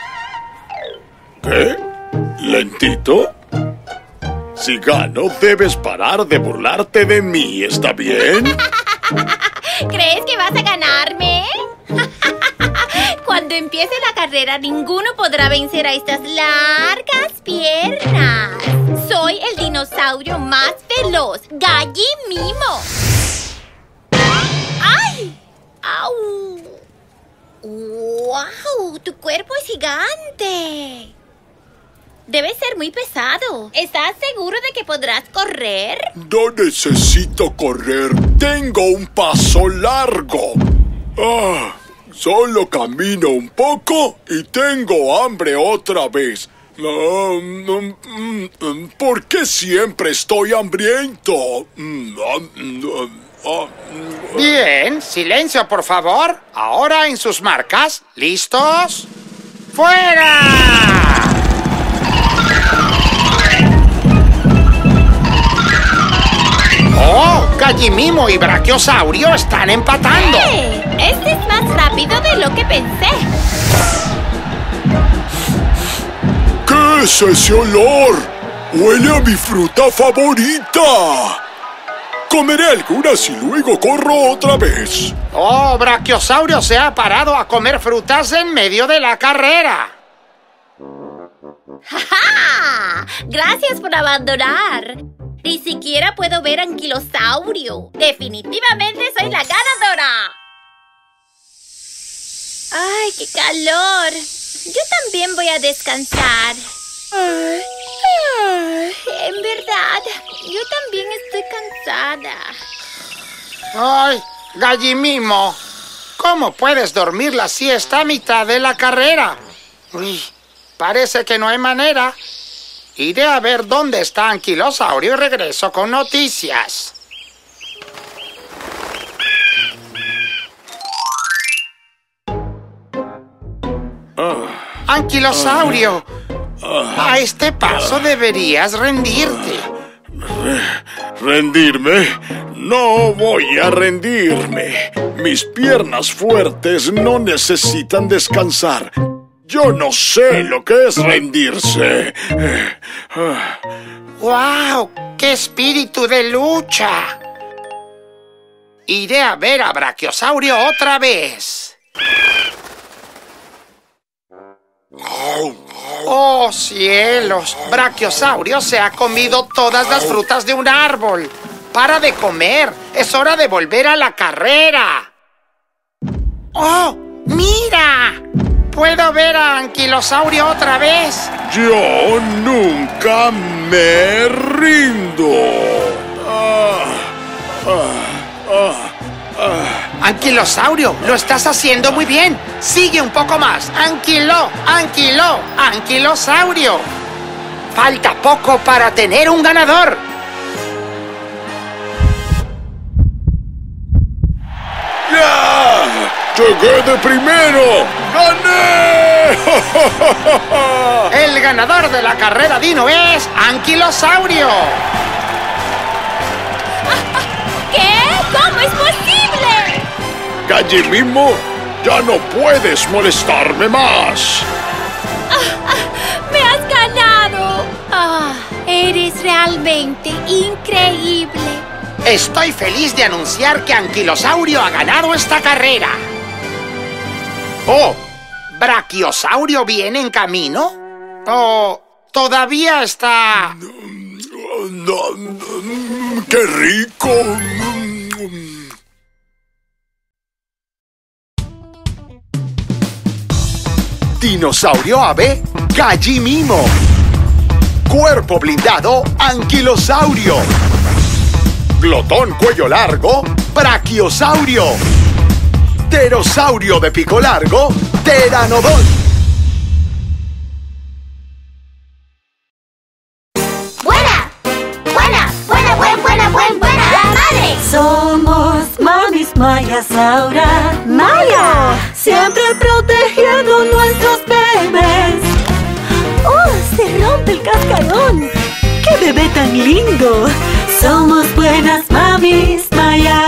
¿Qué? ¿Lentito? Si gano, debes parar de burlarte de mí, ¿está bien? ¿Crees que vas a ganarme? Cuando empiece la carrera, ninguno podrá vencer a estas largas piernas. Soy el dinosaurio más veloz, Galli Mimo. ¡Ay! ¡Au! ¡Wow! ¡Tu cuerpo es gigante! Debe ser muy pesado. ¿Estás seguro de que podrás correr? No necesito correr. Tengo un paso largo. Ah, solo camino un poco y tengo hambre otra vez. Ah, mm, mm, ¿Por qué siempre estoy hambriento? Mm, ah, ah, Bien, silencio por favor. Ahora en sus marcas. ¿Listos? ¡Fuera! ¡Oh! Gallimimo y Brachiosaurio están empatando. ¡Eh! Este es más rápido de lo que pensé. ¿Qué es ese olor? ¡Huele a mi fruta favorita! Comeré algunas y luego corro otra vez. ¡Oh! Brachiosaurio se ha parado a comer frutas en medio de la carrera. ¡Ja, ja! Gracias por abandonar. Ni siquiera puedo ver Anquilosaurio. Definitivamente soy la ganadora. ¡Ay, qué calor! Yo también voy a descansar. Ay, ay, en verdad, yo también estoy cansada. ¡Ay, Gallimimo! ¿Cómo puedes dormir la siesta a mitad de la carrera? Uy, parece que no hay manera. Iré a ver dónde está Anquilosaurio y regreso con noticias. Ah, Anquilosaurio, ah, a este paso deberías rendirte. ¿Rendirme? No voy a rendirme. Mis piernas fuertes no necesitan descansar. Yo no sé lo que es rendirse. ¡Wow! ¡Qué espíritu de lucha! Iré a ver a Brachiosaurio otra vez. ¡Oh, cielos! Brachiosaurio se ha comido todas las frutas de un árbol. ¡Para de comer! ¡Es hora de volver a la carrera! ¡Oh! ¡Mira! ¿Puedo ver a Anquilosaurio otra vez? Yo nunca me rindo. Ah, ah, ah, ah. Anquilosaurio, lo estás haciendo muy bien. Sigue un poco más. Anquilo, Anquilo, Anquilosaurio. Falta poco para tener un ganador. ¡Ya! ¡Llegué de primero! ¡Gané! El ganador de la carrera Dino es Anquilosaurio. ¿Qué? ¿Cómo es posible? Gallimimo, ya no puedes molestarme más. Ah, ah, ¡me has ganado! Ah, eres realmente increíble. Estoy feliz de anunciar que Anquilosaurio ha ganado esta carrera. ¡Oh! ¿Brachiosaurio viene en camino? ¿O todavía está...? ¡Qué rico! Dinosaurio ave, Gallimimo. Cuerpo blindado, Anquilosaurio. Glotón cuello largo, Brachiosaurio. Pterosaurio de pico largo, Pteranodon. ¡Buena! ¡Buena! ¡Buena, buena, buena, buena, buena! ¡La madre! Somos mamis mayas ahora. ¡Maya! Siempre protegiendo nuestros bebés. ¡Oh! Se rompe el cascarón. ¡Qué bebé tan lindo! Somos buenas mamis mayas.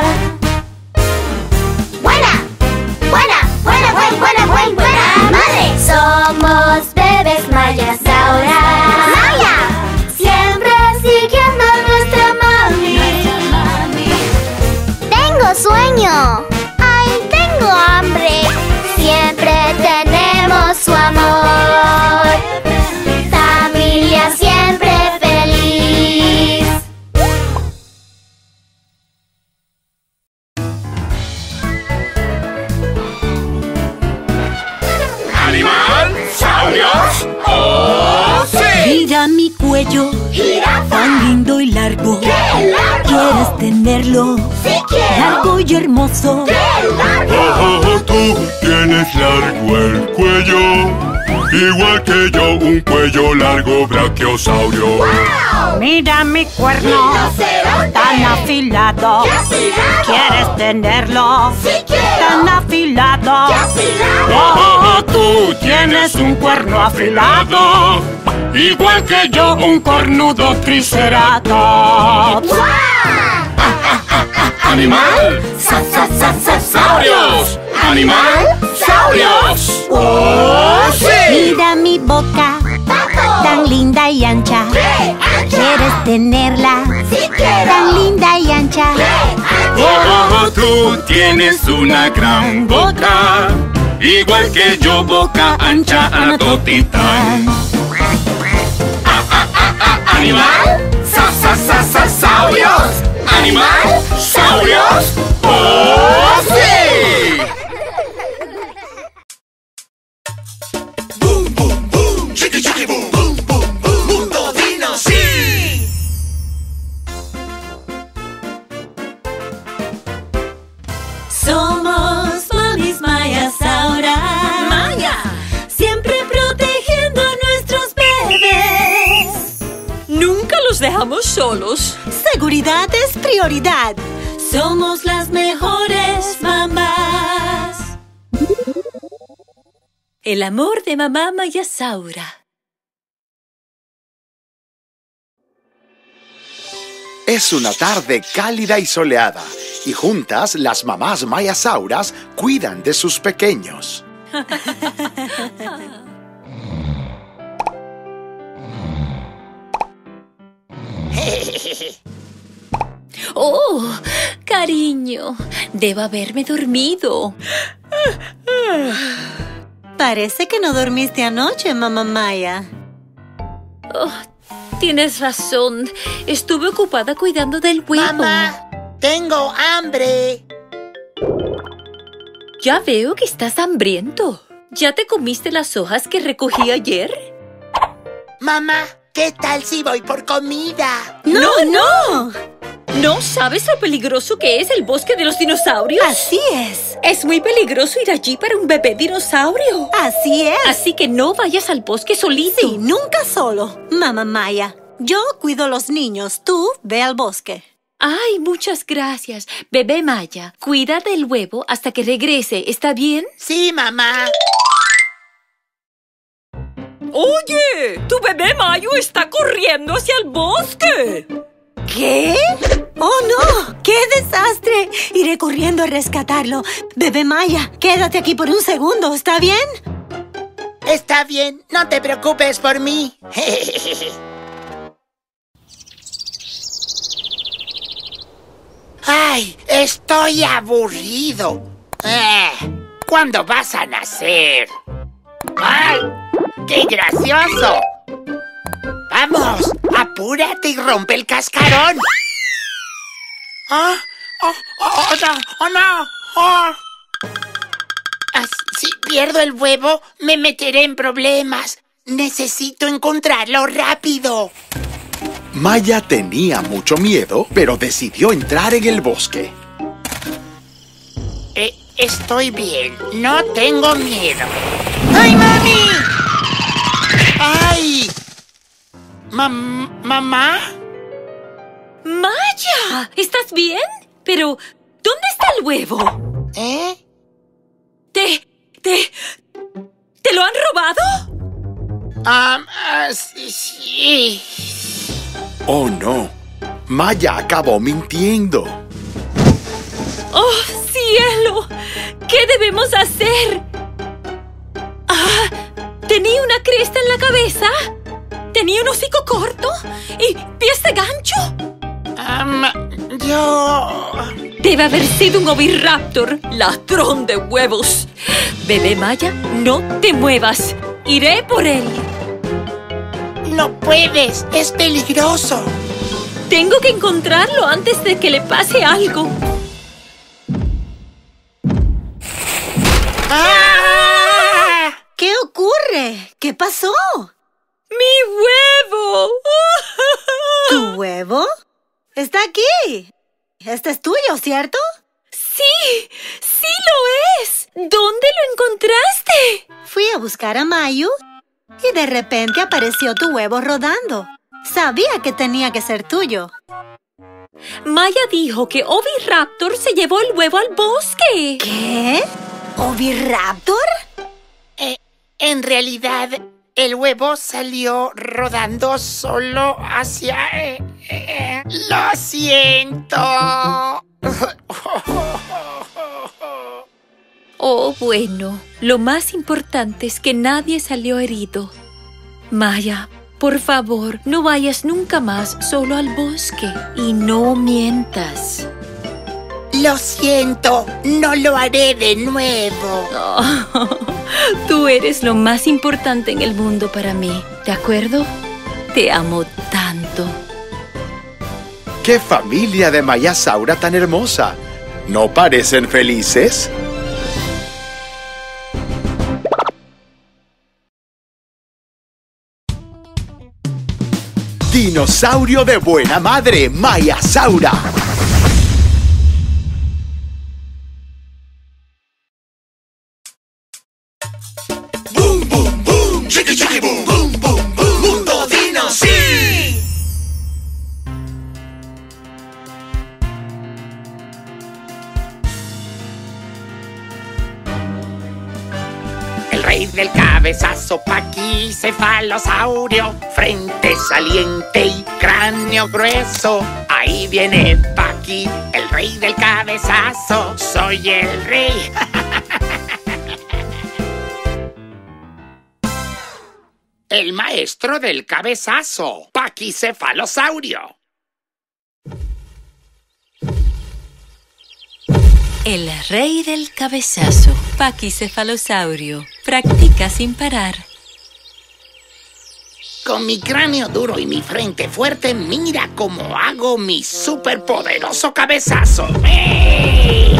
¡Buena! ¡Buena! ¡Buena, buena, buena, buena, buena! ¡Madre! Somos bebés mayas ahora. ¡Maya! Siempre siguiendo a nuestra mami. ¡Tengo sueño! ¡Ay, tengo hambre! Siempre tenemos su amor. Familia siempre feliz. Mira mi cuello, ¡Jirafa! Tan lindo y largo. ¡Qué largo! ¿Quieres tenerlo? ¡Sí quiero! Largo y hermoso. ¡Qué largo! Oh, oh, tú tienes largo el cuello, igual que yo, un cuello largo, brachiosaurio. ¡Wow! Mira mi cuerno, ¡Rinoceronte! tan afilado. ¡Qué afilado! ¿Quieres tenerlo? ¡Sí quiero! Tan afilado. ¡Qué afilado! Oh, oh, tú tienes un cuerno afilado, igual que yo, un cornudo triceratops. ¡Wow! ¡Animal! ¡Sa, sa, sa, sa, ¡Saurios! ¡Animal! ¡Saurios! ¡Oh, sí! Mira mi boca, ¡Pato! tan linda y ancha. ¡Qué ancha! ¿Quieres tenerla? ¡Sí quiero! Tan linda y ancha. ¡Qué Oh, ancha! oh, oh, tú tienes una gran boca, igual que yo, boca ancha, anatotitán. Ah, ah, ah, ah, animal, sa, sa, sa, sa, saurios. Animal, saurios, oh, sí. Boom, boom, boom, chiqui, chiqui, boom, boom, boom, boom. Mundo Dino, sí. Somos mamis mayas ahora. ¡Maya! Siempre protegiendo a nuestros bebés. Nunca los dejamos solos. Seguridad es prioridad. Somos las mejores mamás. El amor de mamá Mayasaura. Es una tarde cálida y soleada, y juntas las mamás mayasauras cuidan de sus pequeños. Oh, cariño, debo haberme dormido. Parece que no dormiste anoche, mamá Maya. Oh, tienes razón. Estuve ocupada cuidando del huevo. Mamá, tengo hambre. Ya veo que estás hambriento. ¿Ya te comiste las hojas que recogí ayer? Mamá, ¿qué tal si voy por comida? ¡No, no! ¿No sabes lo peligroso que es el bosque de los dinosaurios? Así es. Es muy peligroso ir allí para un bebé dinosaurio. Así es. Así que no vayas al bosque solito. Sí, nunca solo. Mamá Maya, yo cuido a los niños. Tú ve al bosque. Ay, muchas gracias. Bebé Maya, cuida del huevo hasta que regrese. ¿Está bien? Sí, mamá. ¡Oye! ¡Tu bebé Mayo está corriendo hacia el bosque! ¿Qué? ¡Oh, no! ¡Qué desastre! Iré corriendo a rescatarlo. Bebé Maya, quédate aquí por un segundo, ¿está bien? Está bien, no te preocupes por mí. ¡Ay! Estoy aburrido. Eh, ¿Cuándo vas a nacer? ¡Ay! ¡Qué gracioso! ¡Vamos! ¡Apúrate y rompe el cascarón! ¡Oh! ¡Oh! ¡Oh, oh no! ¡Oh, no! ¡Oh! Ah, si pierdo el huevo, me meteré en problemas. Necesito encontrarlo rápido. Maya tenía mucho miedo, pero decidió entrar en el bosque. Eh, estoy bien. No tengo miedo. ¡Ay, mami! ¡Ay! Mam- ¿Mamá? ¡Maya! ¿Estás bien? Pero, ¿dónde está el huevo? ¿Eh? ¿Te... te... te lo han robado? Um, uh, sí. Oh, no. Maya acabó mintiendo. ¡Oh, cielo! ¿Qué debemos hacer? Ah, ¿tenía una cresta en la cabeza? ¿Tenía un hocico corto? ¿Y pies de gancho? Um, yo... Debe haber sido un oviraptor, ladrón de huevos. Bebé Maya, no te muevas. Iré por él. No puedes, es peligroso. Tengo que encontrarlo antes de que le pase algo. ¡Ah! ¿Qué ocurre? ¿Qué pasó? ¡Mi huevo! ¿Tu huevo? Está aquí. Este es tuyo, ¿cierto? ¡Sí! ¡Sí lo es! ¿Dónde lo encontraste? Fui a buscar a Mayu y de repente apareció tu huevo rodando. Sabía que tenía que ser tuyo. Maya dijo que Oviraptor se llevó el huevo al bosque. ¿Qué? ¿Oviraptor? Eh, en realidad, el huevo salió rodando solo hacia... Eh, eh, ¡Lo siento! Oh, bueno. Lo más importante es que nadie salió herido. Maya, por favor, no vayas nunca más solo al bosque. Y no mientas. Lo siento, no lo haré de nuevo. Oh, tú eres lo más importante en el mundo para mí, ¿de acuerdo? Te amo tanto. ¡Qué familia de Mayasaura tan hermosa! ¿No parecen felices? Dinosaurio de buena madre, Mayasaura. Boom, boom, boom, chiqui, chiqui, boom, boom, boom, boom, Mundo Dino, sí. El rey del cabezazo, paquicefalosaurio, frente saliente y cráneo grueso. Ahí viene Paqui, el rey del cabezazo, soy el rey. El maestro del cabezazo, paquicefalosaurio. El rey del cabezazo, paquicefalosaurio, practica sin parar. Con mi cráneo duro y mi frente fuerte, mira cómo hago mi superpoderoso cabezazo. ¡Eh!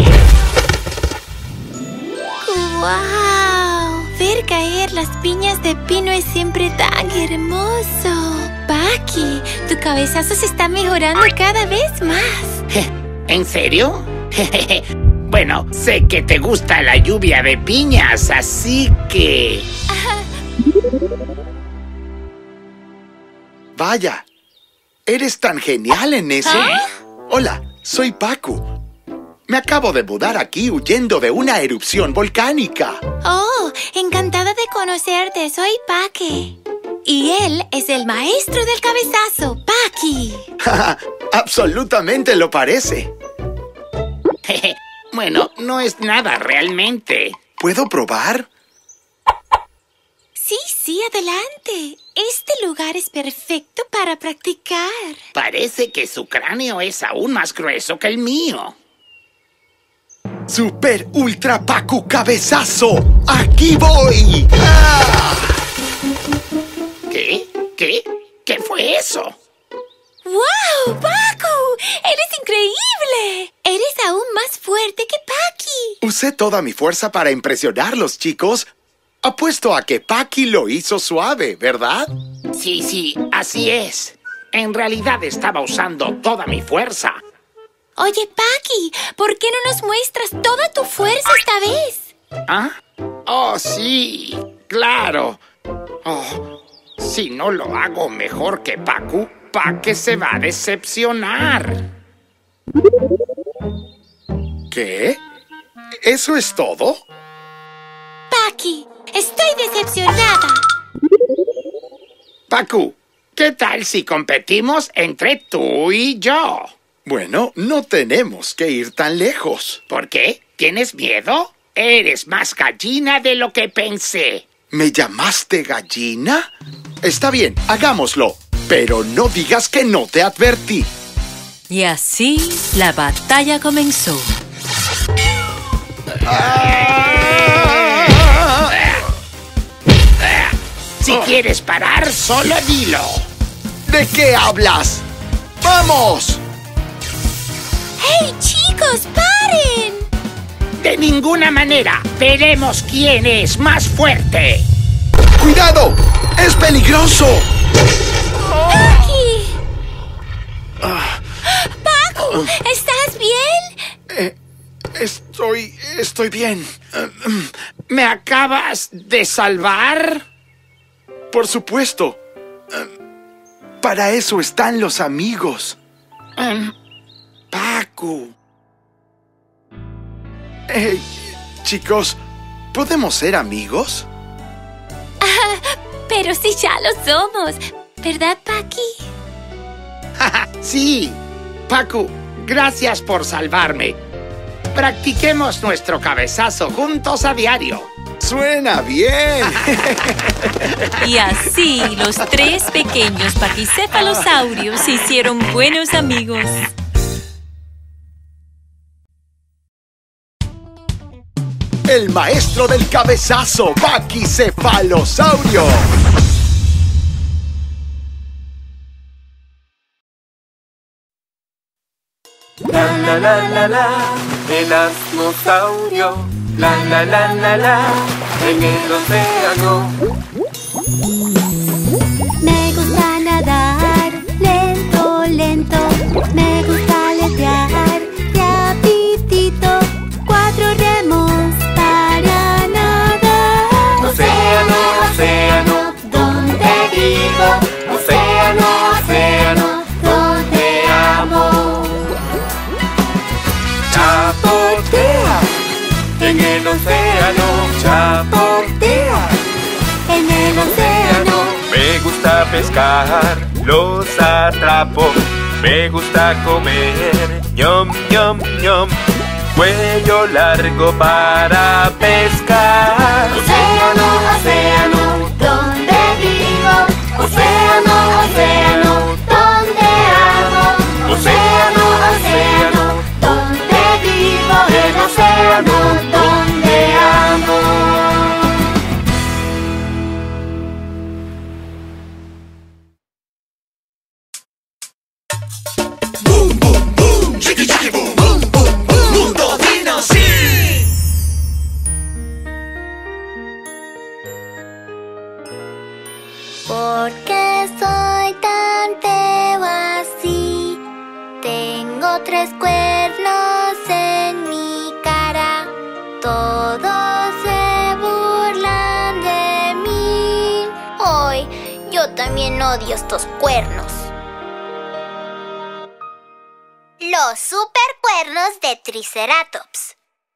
¡Wow! Ver caer las piñas de pino es siempre tan hermoso. Paqui, tu cabezazo se está mejorando cada vez más. ¿En serio? Bueno, sé que te gusta la lluvia de piñas, así que... Vaya, eres tan genial en eso. ¿Ah? Hola, soy Pacu. Me acabo de mudar aquí huyendo de una erupción volcánica. Oh, encantada de conocerte. Soy Paqui. Y él es el maestro del cabezazo, Paqui. Absolutamente lo parece. Bueno, no es nada realmente. ¿Puedo probar? Sí, sí, adelante. Este lugar es perfecto para practicar. Parece que su cráneo es aún más grueso que el mío. ¡Super Ultra Pacu Cabezazo! ¡Aquí voy! ¡Ah! ¿Qué? ¿Qué? ¿Qué fue eso? ¡Wow, Pacu! ¡Eres increíble! Eres aún más fuerte que Paqui. Usé toda mi fuerza para impresionarlos, chicos. Apuesto a que Paqui lo hizo suave, ¿verdad? Sí, sí, así es. En realidad estaba usando toda mi fuerza. Oye, Paqui, ¿por qué no nos muestras toda tu fuerza esta vez? ¿Ah? Oh, sí, claro. Oh, si no lo hago mejor que Pacu, Paqui se va a decepcionar. ¿Qué? ¿Eso es todo? Paqui, estoy decepcionada. Pacu, ¿qué tal si competimos entre tú y yo? Bueno, no tenemos que ir tan lejos. ¿Por qué? ¿Tienes miedo? Eres más gallina de lo que pensé. ¿Me llamaste gallina? Está bien, hagámoslo. Pero no digas que no te advertí. Y así la batalla comenzó. Si quieres parar, solo dilo. ¿De qué hablas? ¡Vamos! ¡Hey, chicos, paren! De ninguna manera. Veremos quién es más fuerte. ¡Cuidado! ¡Es peligroso! ¡Paqui! Ah, ¡Paco! ¿Estás bien? Eh, estoy... estoy bien. Uh, ¿Me acabas de salvar? Por supuesto. Uh, para eso están los amigos. Um, Paco. Hey, chicos, ¿podemos ser amigos? Ah, pero si ya lo somos, ¿verdad, Paqui? Sí, Paco, gracias por salvarme. Practiquemos nuestro cabezazo juntos a diario. ¡Suena bien! Y así los tres pequeños paquicefalosaurios se hicieron buenos amigos. El maestro del cabezazo, Paquicefalosaurio. La la la la la, el asnosaurio. La la la la la, en el océano. Me gusta nadar, lento, lento. Me gusta aletear, rapidito. Cuatro remos para nadar. Océano, océano, ¿dónde vivo? océano, océano, ¿dónde amo? chapotea en el océano, chapotea En el océano. Me gusta pescar, los atrapo. Me gusta comer, ñom, ñom, ñom. Cuello largo para pescar. Océano, océano, ¿dónde vivo? Océano, océano, ¿dónde amo? Océano, océano, ¿dónde vivo? el océano, ¿dónde amo? Boom, boom, boom, chiqui, chiqui, boom, boom, boom, boom. Mundo Dino, sí. ¿Por qué soy tan feo así? Tengo tres cuernos en mi cara. Todos se burlan de mí. Hoy yo también odio estos cuernos. Los super cuernos de Triceratops.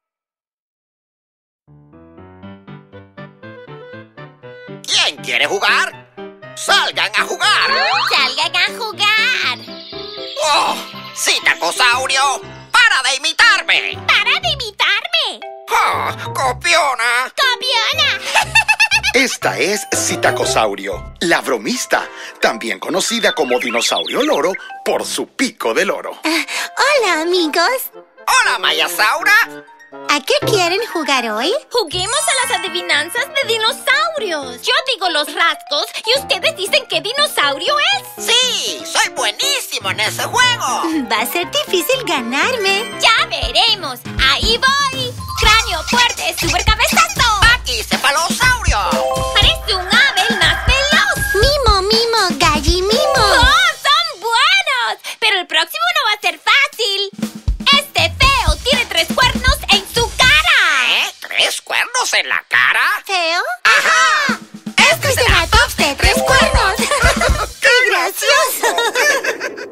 ¿Quién quiere jugar? ¡Salgan a jugar! ¡Salgan a jugar! ¡Oh! ¡Citacosaurio! ¡Para de imitarme! ¡Para de imitarme! ¡Oh! ¡Copiona! ¡Copiona! Esta es Citacosaurio, la bromista, también conocida como dinosaurio loro por su pico de loro. Hola, amigos. ¡Hola, Mayasaura! ¿A qué quieren jugar hoy? Juguemos a las adivinanzas de dinosaurios. Yo digo los rasgos y ustedes dicen qué dinosaurio es. ¡Sí! ¡Soy buenísimo en ese juego! Va a ser difícil ganarme. Ya veremos. Ahí voy. Cráneo fuerte, super cabezazo. ¡Paquicefalosaurio! Parece un ave el más veloz. Mimo, mimo, gallimimo. ¡Oh, son buenos! Pero el próximo no va a ser fácil. Este feo tiene tres cuernos en su cara. ¿Eh? ¿Tres cuernos en la cara? ¿Feo? ¡Ajá! ¡Es Triceratops de tres cuernos! ¡Qué gracioso!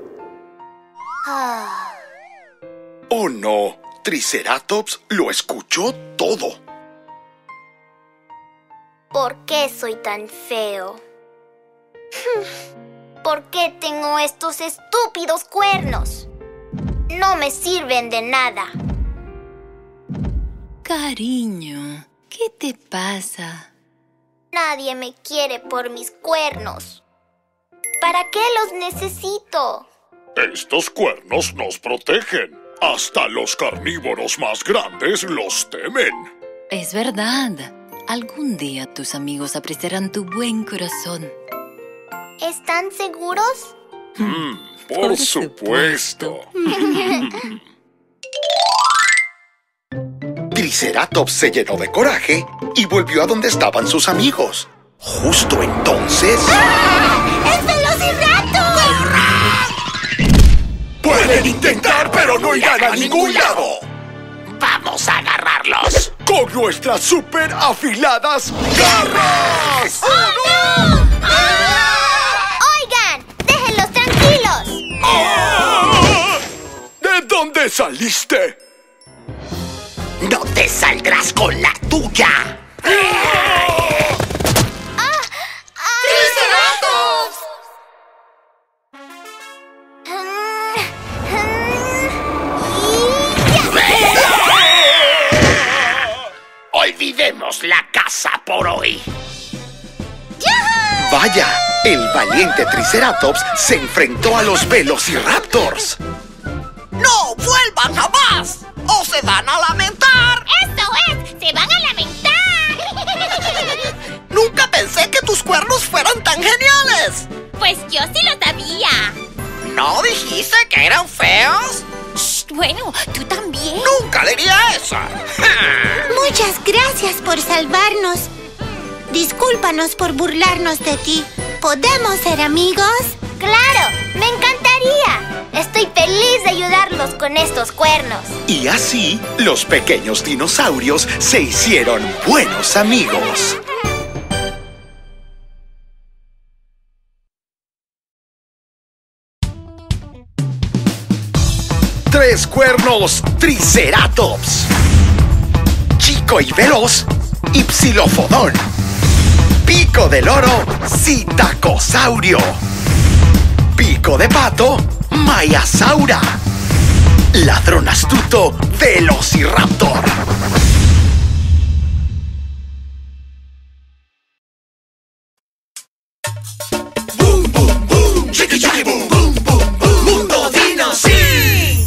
Oh no, Triceratops lo escuchó todo. ¿Por qué soy tan feo? ¿Por qué tengo estos estúpidos cuernos? No me sirven de nada. Cariño, ¿qué te pasa? Nadie me quiere por mis cuernos. ¿Para qué los necesito? Estos cuernos nos protegen. Hasta los carnívoros más grandes los temen. Es verdad. Algún día tus amigos apreciarán tu buen corazón. ¿Están seguros? Mm, por, por supuesto. Triceratops se llenó de coraje y volvió a donde estaban sus amigos. Justo entonces... ¡Ah! ¡Es Velociraptor! Pueden intentar, pero no irán a ningún lado. ¡Vamos a agarrarlos! ¡Con nuestras super afiladas garras! ¡Oh, no! ¡Ah! ¡Oigan! ¡Déjenlos tranquilos! ¡Ah! ¿De dónde saliste? ¡No te saldrás con la tuya! ¡Triceratops! Olvidemos la casa por hoy. Vaya, el valiente Triceratops se enfrentó a los Velociraptors. ¡No vuelvan jamás! ¡O se van a lamentar! ¡Eso es! ¡Se van a lamentar! ¡Nunca pensé que tus cuernos fueran tan geniales! Pues yo sí lo sabía. ¿No dijiste que eran feos? Shh, bueno, tú también. ¡Nunca diría eso! Muchas gracias por salvarnos. Discúlpanos por burlarnos de ti. ¿Podemos ser amigos? ¡Claro! ¡Me encantaría! Estoy feliz de ayudarlos con estos cuernos. Y así, los pequeños dinosaurios se hicieron buenos amigos. Tres cuernos Triceratops. Chico y veloz, Ipsilofodón. Pico de loro, Citacosaurio. Pico de pato, Mayasaura. Ladrón astuto, Velociraptor. Boom, boom, boom, chiqui, chiqui, boom, boom, boom, boom. Mundo Dino, sí.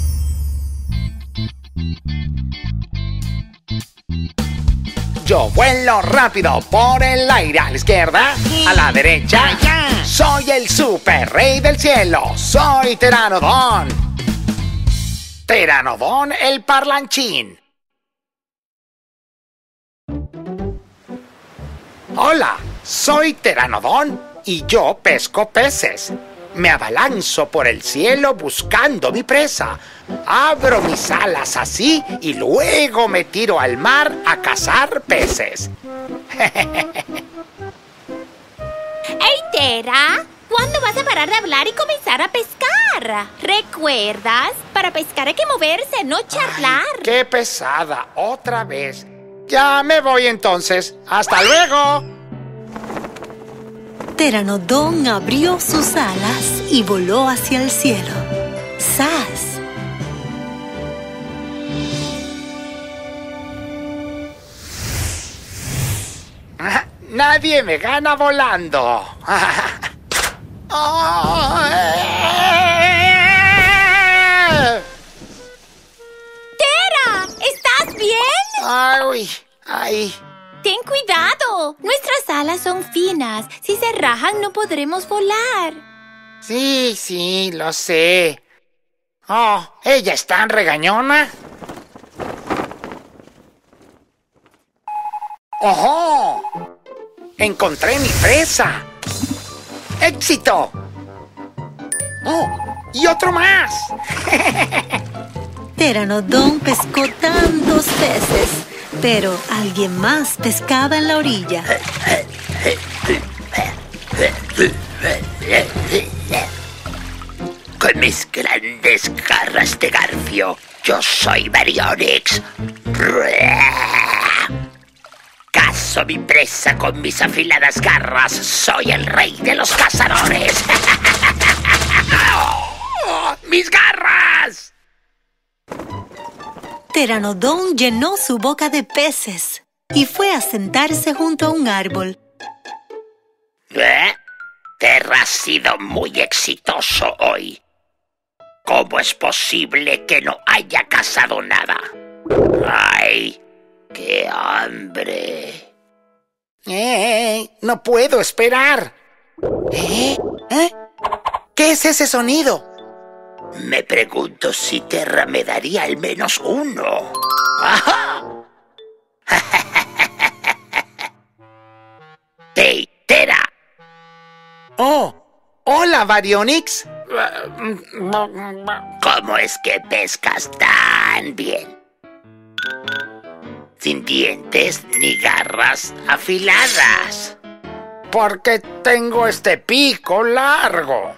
Yo vuelo rápido por el aire, a la izquierda, a la derecha. Soy el super rey del cielo, soy Pteranodon. Pteranodon el parlanchín. Hola, soy Pteranodon y yo pesco peces. Me abalanzo por el cielo buscando mi presa. Abro mis alas así y luego me tiro al mar a cazar peces. ¡Ey, Tera! ¿Cuándo vas a parar de hablar y comenzar a pescar? ¿Recuerdas? Para pescar hay que moverse, no charlar. Ay, ¡qué pesada! Otra vez. Ya me voy entonces. ¡Hasta luego! Pteranodon abrió sus alas y voló hacia el cielo. ¡Zas! Nadie me gana volando. ¡Tera! ¿Estás bien? ¡Ay! ¡Ay! Ten cuidado. Nuestras alas son finas. Si se rajan no podremos volar. Sí, sí, lo sé. Oh, ¿ella es tan regañona? ¡Ojo! ¡Encontré mi presa! ¡Éxito! ¡Oh! ¡Y otro más! Pteranodon pescó tantos peces, pero alguien más pescaba en la orilla. Con mis grandes garras de garfio, yo soy Baryonyx. Cazo mi presa con mis afiladas garras. Soy el rey de los cazadores. ¡Oh, ¡mis garras! Pteranodon llenó su boca de peces y fue a sentarse junto a un árbol. ¿Eh? Terra ha sido muy exitoso hoy. ¿Cómo es posible que no haya cazado nada? ¡Ay! ¡Qué hambre! ¡Eh! ¡No puedo esperar! ¿Eh? ¿Eh? ¿Qué es ese sonido? Me pregunto si Terra me daría al menos uno. ¡Ajá! Oh, hola, Baryonyx. ¿Cómo es que pescas tan bien? Sin dientes ni garras afiladas. Porque tengo este pico largo.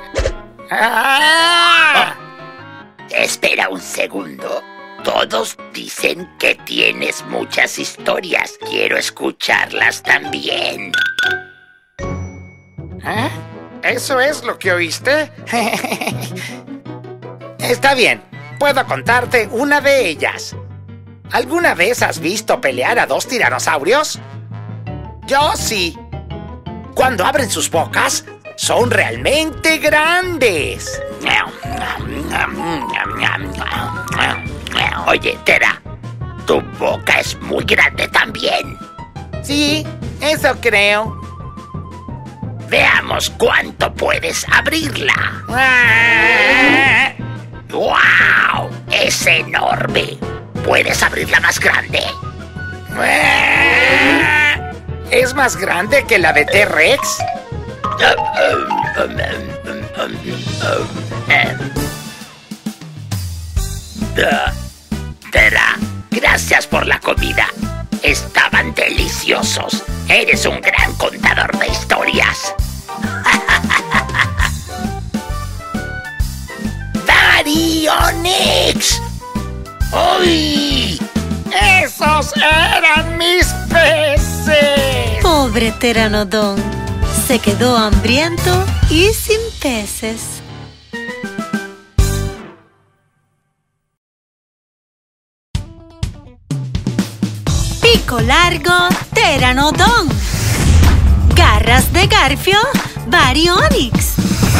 ¡Ah! Espera un segundo. Todos dicen que tienes muchas historias. Quiero escucharlas también. ¿Eh? ¿Eso es lo que oíste? Está bien, puedo contarte una de ellas. ¿Alguna vez has visto pelear a dos tiranosaurios? Yo sí. Cuando abren sus bocas, son realmente grandes. Oye, Tera, tu boca es muy grande también. Sí, eso creo. Veamos cuánto puedes abrirla. ¡Ah! ¡Wow! Es enorme. ¿Puedes abrirla más grande? ¡Ah! ¿Es más grande que la de T-Rex? Tera, gracias por la comida. Estaban deliciosos. Eres un gran contador de historias. ¡Baryonyx! ¡Uy! ¡Esos eran mis peces! Pobre Pteranodon. Se quedó hambriento y sin peces. Pico largo, Pteranodon. Garras de garfio, Baryonyx.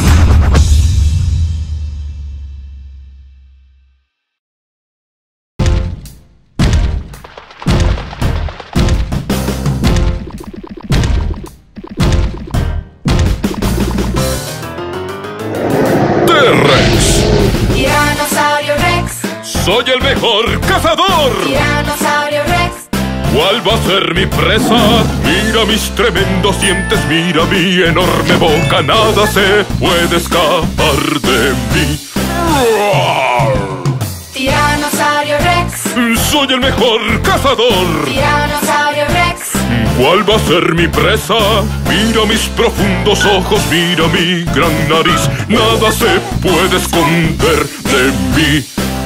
T-Rex. Tiranosaurio Rex. Soy el mejor cazador. Tiranosaurio Rex. ¿Cuál va a ser mi presa? Mira mis tremendos dientes, mira mi enorme boca. Nada se puede escapar de mí. Tiranosaurio Rex. Soy el mejor cazador. Tiranosaurio Rex. ¿Cuál va a ser mi presa? Mira mis profundos ojos, mira mi gran nariz. Nada se puede esconder de mí.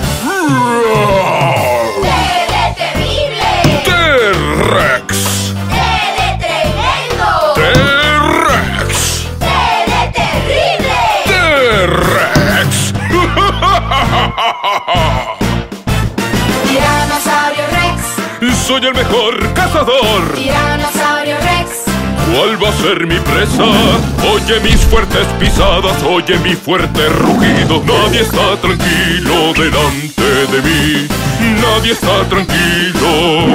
T-Rex. tremendo! T-Rex. terrible! T-Rex. Tiranosaurio Rex. Soy el mejor cazador. Tiranosaurio Rex. ¿Cuál va a ser mi presa? Oye mis fuertes pisadas, oye mi fuerte rugido. Nadie está tranquilo delante de mí. Nadie está tranquilo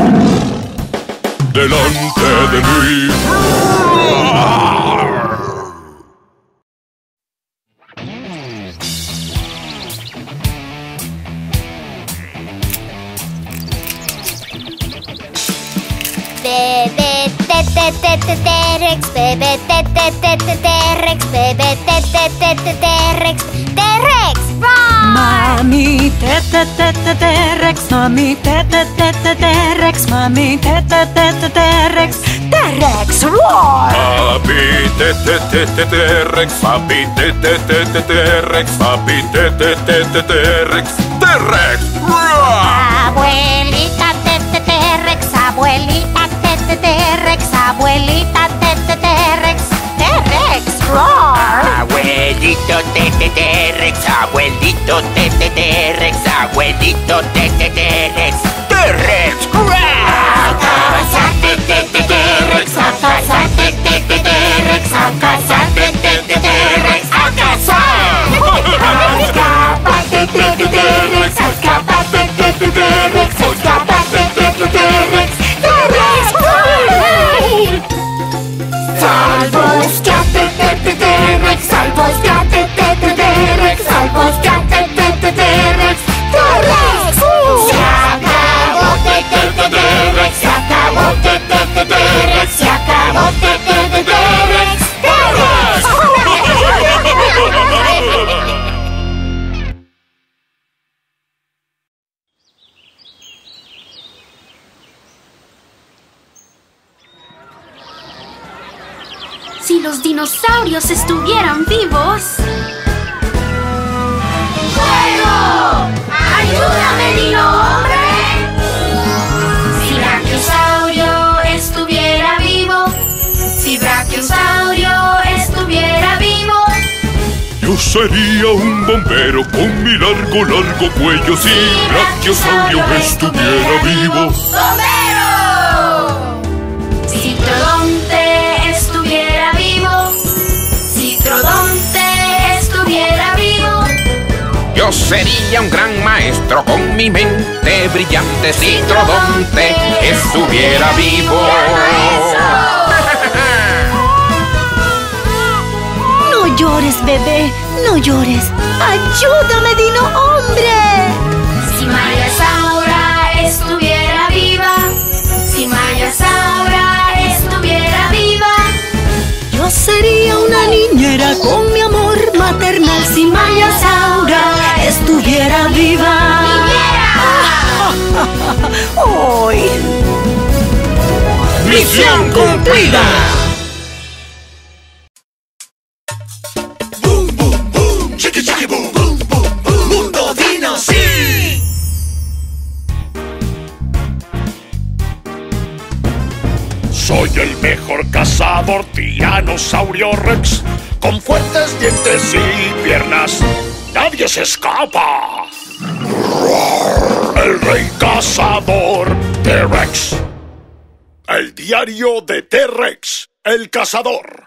delante de mí. Bebé T-T-T-T-Rex, bebé T-T-T-T-Rex, bebé T-T-T-T-Rex, T-Rex, roar! Mami T-T-T-T-Rex, mami T-T-T-T-Rex, mami T-T-T-T-Rex, T-Rex, roar! Papi T-T-T-T-Rex, papi T-T-T-T-Rex, papi T-T-T-T-Rex, T-Rex, roar! Abuelita T-T-T-Rex, abuelita T-T-T-Rex, abuelita T-T-T-Rex, T-Rex, roar! Abuelito T-T-T-Rex, abuelito T-T-T-Rex, abuelito T-T-T-Rex, T-Rex, A casa T-T-T-Rex, a casa T-T-T-Rex, a casa T-T-T-Rex, a casa. Escapa T-T-T-Rex, escapa T-T-T-Rex, escapa T-T-T-Rex, T-Rex, salvos que a T-T-T-Rex, salvos que a T-T-T-Rex, salvos que a T-T-T-Rex, T-Rex, se acabó T-T-T-Rex, se acabó T-T-T-Rex. dinosaurios estuvieran vivos. ¡Fuego! ¡Ayúdame, dino hombre! Si Brachiosaurio estuviera vivo, si Brachiosaurio estuviera vivo, yo sería un bombero con mi largo, largo cuello si Brachiosaurio estuviera vivo. ¡Bombero! Si Trodonte estuviera vivo, si Trodonte estuviera vivo, yo sería un gran maestro con mi mente brillante si Trodonte estuviera vivo. No llores, bebé, no llores. ¡Ayúdame, dino hombre! Si Mayasaura estuviera viva, si Mayasaura estuviera viva, yo sería una niñera con mi amor maternal si Mayasaura estuviera viva. ¡Hoy! ¡Misión cumplida! Chiqui chiqui boom, boom, boom, boom. Mundo Dino, sí. Soy el mejor cazador, Tiranosaurio Rex, con fuertes dientes y piernas. Nadie se escapa. El rey cazador T-Rex. El diario de T-Rex, el cazador.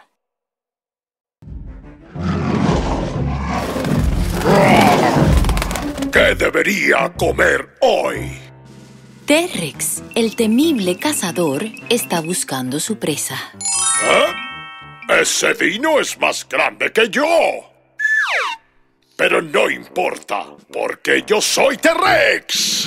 ¿Qué debería comer hoy? T-Rex, el temible cazador, está buscando su presa. ¿Eh? Ese dino es más grande que yo. Pero no importa, porque yo soy T-Rex.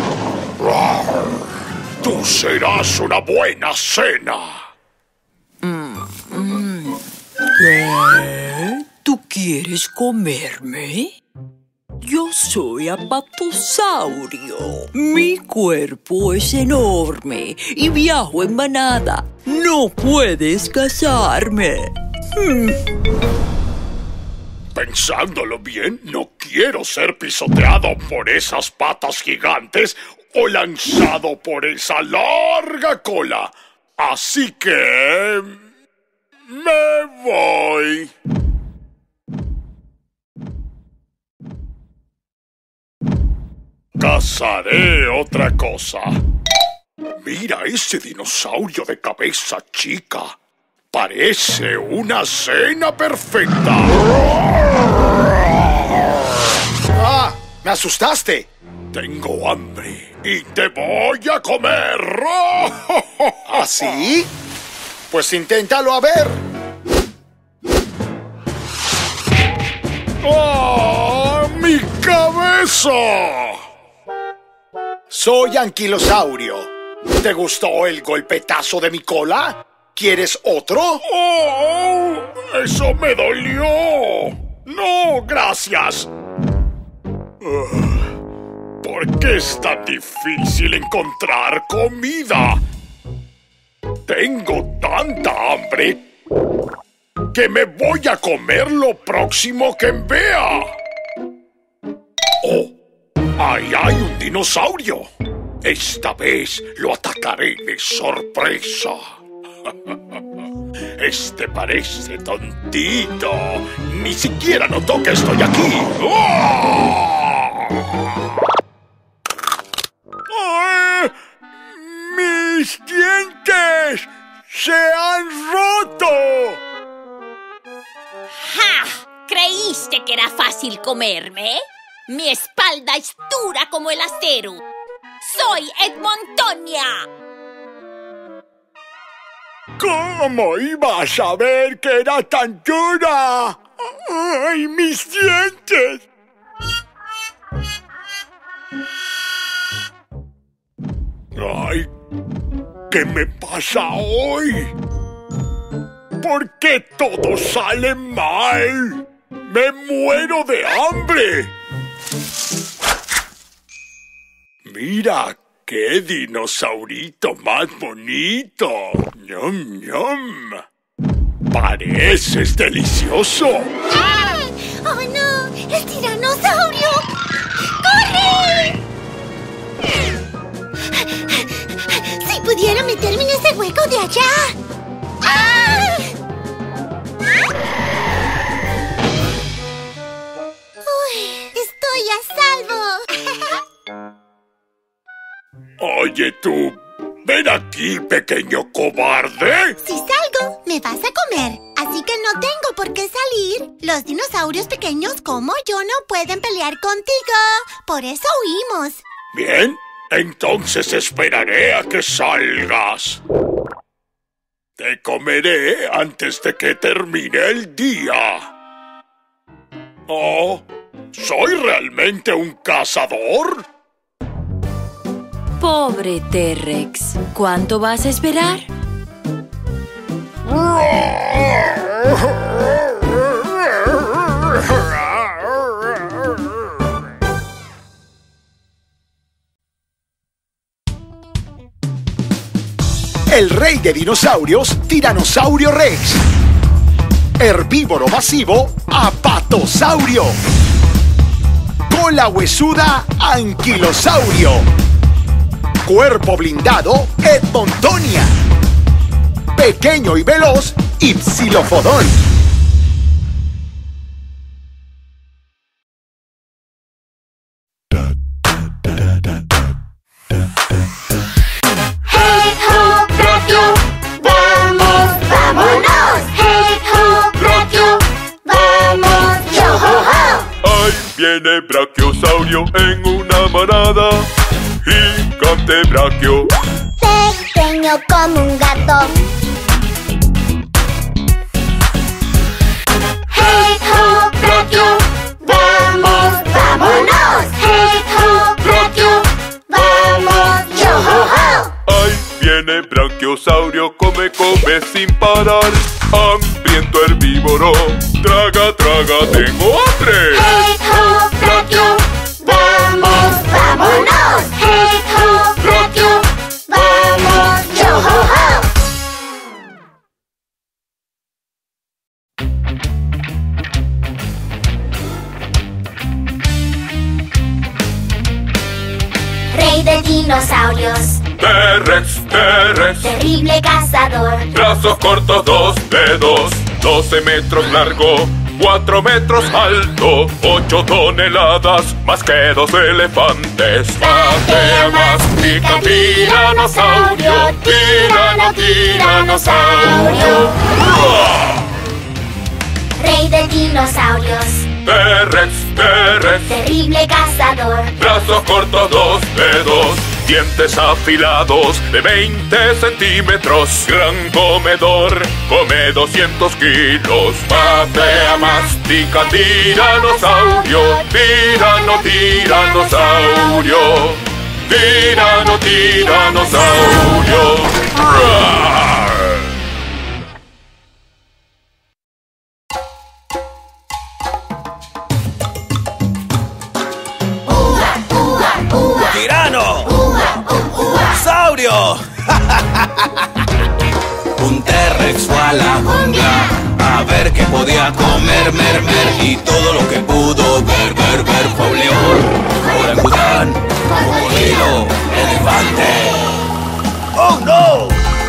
Tú serás una buena cena. Mm, mm. ¿Qué? ¿Tú quieres comerme? Yo soy Apatosaurio. Mi cuerpo es enorme y viajo en manada. No puedes cazarme. Mm. Pensándolo bien, no quiero ser pisoteado por esas patas gigantes o lanzado por esa larga cola. Así que... me voy. Cazaré otra cosa. Mira ese dinosaurio de cabeza chica. Parece una cena perfecta. ¡Ah! ¡Me asustaste! Tengo hambre y te voy a comer. ¿Así? Pues inténtalo a ver. ¡Oh, mi cabeza! Soy Anquilosaurio. ¿Te gustó el golpetazo de mi cola? ¿Quieres otro? ¡Oh! ¡Eso me dolió! ¡No, gracias! ¿Por qué es tan difícil encontrar comida? Tengo tanta hambre que me voy a comer lo próximo que vea. ¡Oh! ¡Ahí hay un dinosaurio! Esta vez lo atacaré de sorpresa. Este parece tontito. Ni siquiera notó que estoy aquí. ¡Oh! ¡Oh! ¡Mis dientes se han roto! ¡Ja! ¿Creíste que era fácil comerme? Mi espalda es dura como el acero. ¡Soy Edmontonia! ¿Cómo iba a saber que era tan dura? ¡Ay, mis dientes! ¡Ay! ¿Qué me pasa hoy? ¿Por qué todo sale mal? ¡Me muero de hambre! ¡Mira qué dinosaurito más bonito! ¡Ñam, ñam! ¡Pareces delicioso! ¡Ah! ¡Oh, no! ¡El tiranosaurio! ¡Corre! Si pudiera meterme en ese hueco de allá. ¡Ah! Uy, estoy a salvo. Oye, tú, ven aquí, pequeño cobarde. Si salgo, me vas a comer. Así que no tengo por qué salir. Los dinosaurios pequeños como yo no pueden pelear contigo. Por eso huimos. Bien, entonces esperaré a que salgas. Te comeré antes de que termine el día. Oh, ¿soy realmente un cazador? Pobre T-Rex, ¿cuánto vas a esperar? El rey de dinosaurios, Tiranosaurio Rex. Herbívoro masivo, Apatosaurio. Cola huesuda, Anquilosaurio. Cuerpo blindado, Edmontonia. Pequeño y veloz, Ipsilofodón. ¡Hey, ho, Brachio! ¡Vamos, vámonos! ¡Hey, ho, Brachio! ¡Vamos, yo, ho, ho! Ahí viene Brachiosaurio en una manada. Gigante Brachio. Pequeño como un gato. ¡Hey, ho, Brachio! ¡Vamos, vámonos! ¡Hey, ho, Brachio! ¡Vamos, yo, ho, ho! Ahí viene Brachiosaurio, come, come sin parar. Hambriento herbívoro, traga, traga, tengo hambre. ¡Hey, ho, Brachio! ¡Vamos, vámonos! ¡Hey, ho, Brachio! ¡Vamos, yo, ho, ho! Rey de dinosaurios, T-Rex, T-Rex. terrible cazador. Brazos cortos, dos dedos, doce metros largo, cuatro metros alto, ocho toneladas, más que dos elefantes. Patea más, pica, tiranosaurio, tirano, tiranosaurio. Rey de dinosaurios, T-Rex, T-Rex. terrible cazador. Brazos cortos, dos dedos, dientes afilados de veinte centímetros. Gran comedor, come doscientos kilos. Patea, mastica, tiranosaurio, tirano, tiranosaurio. Tirano, tiranosaurio. ¡Roar! ¡Tirano! ¡Saurio! Un T-Rex fue a la jungla a ver qué podía comer, mer, mer. Y todo lo que pudo ver, ver, ver fue un león, orangután, cocodrilo, elefante. ¡Oh, no!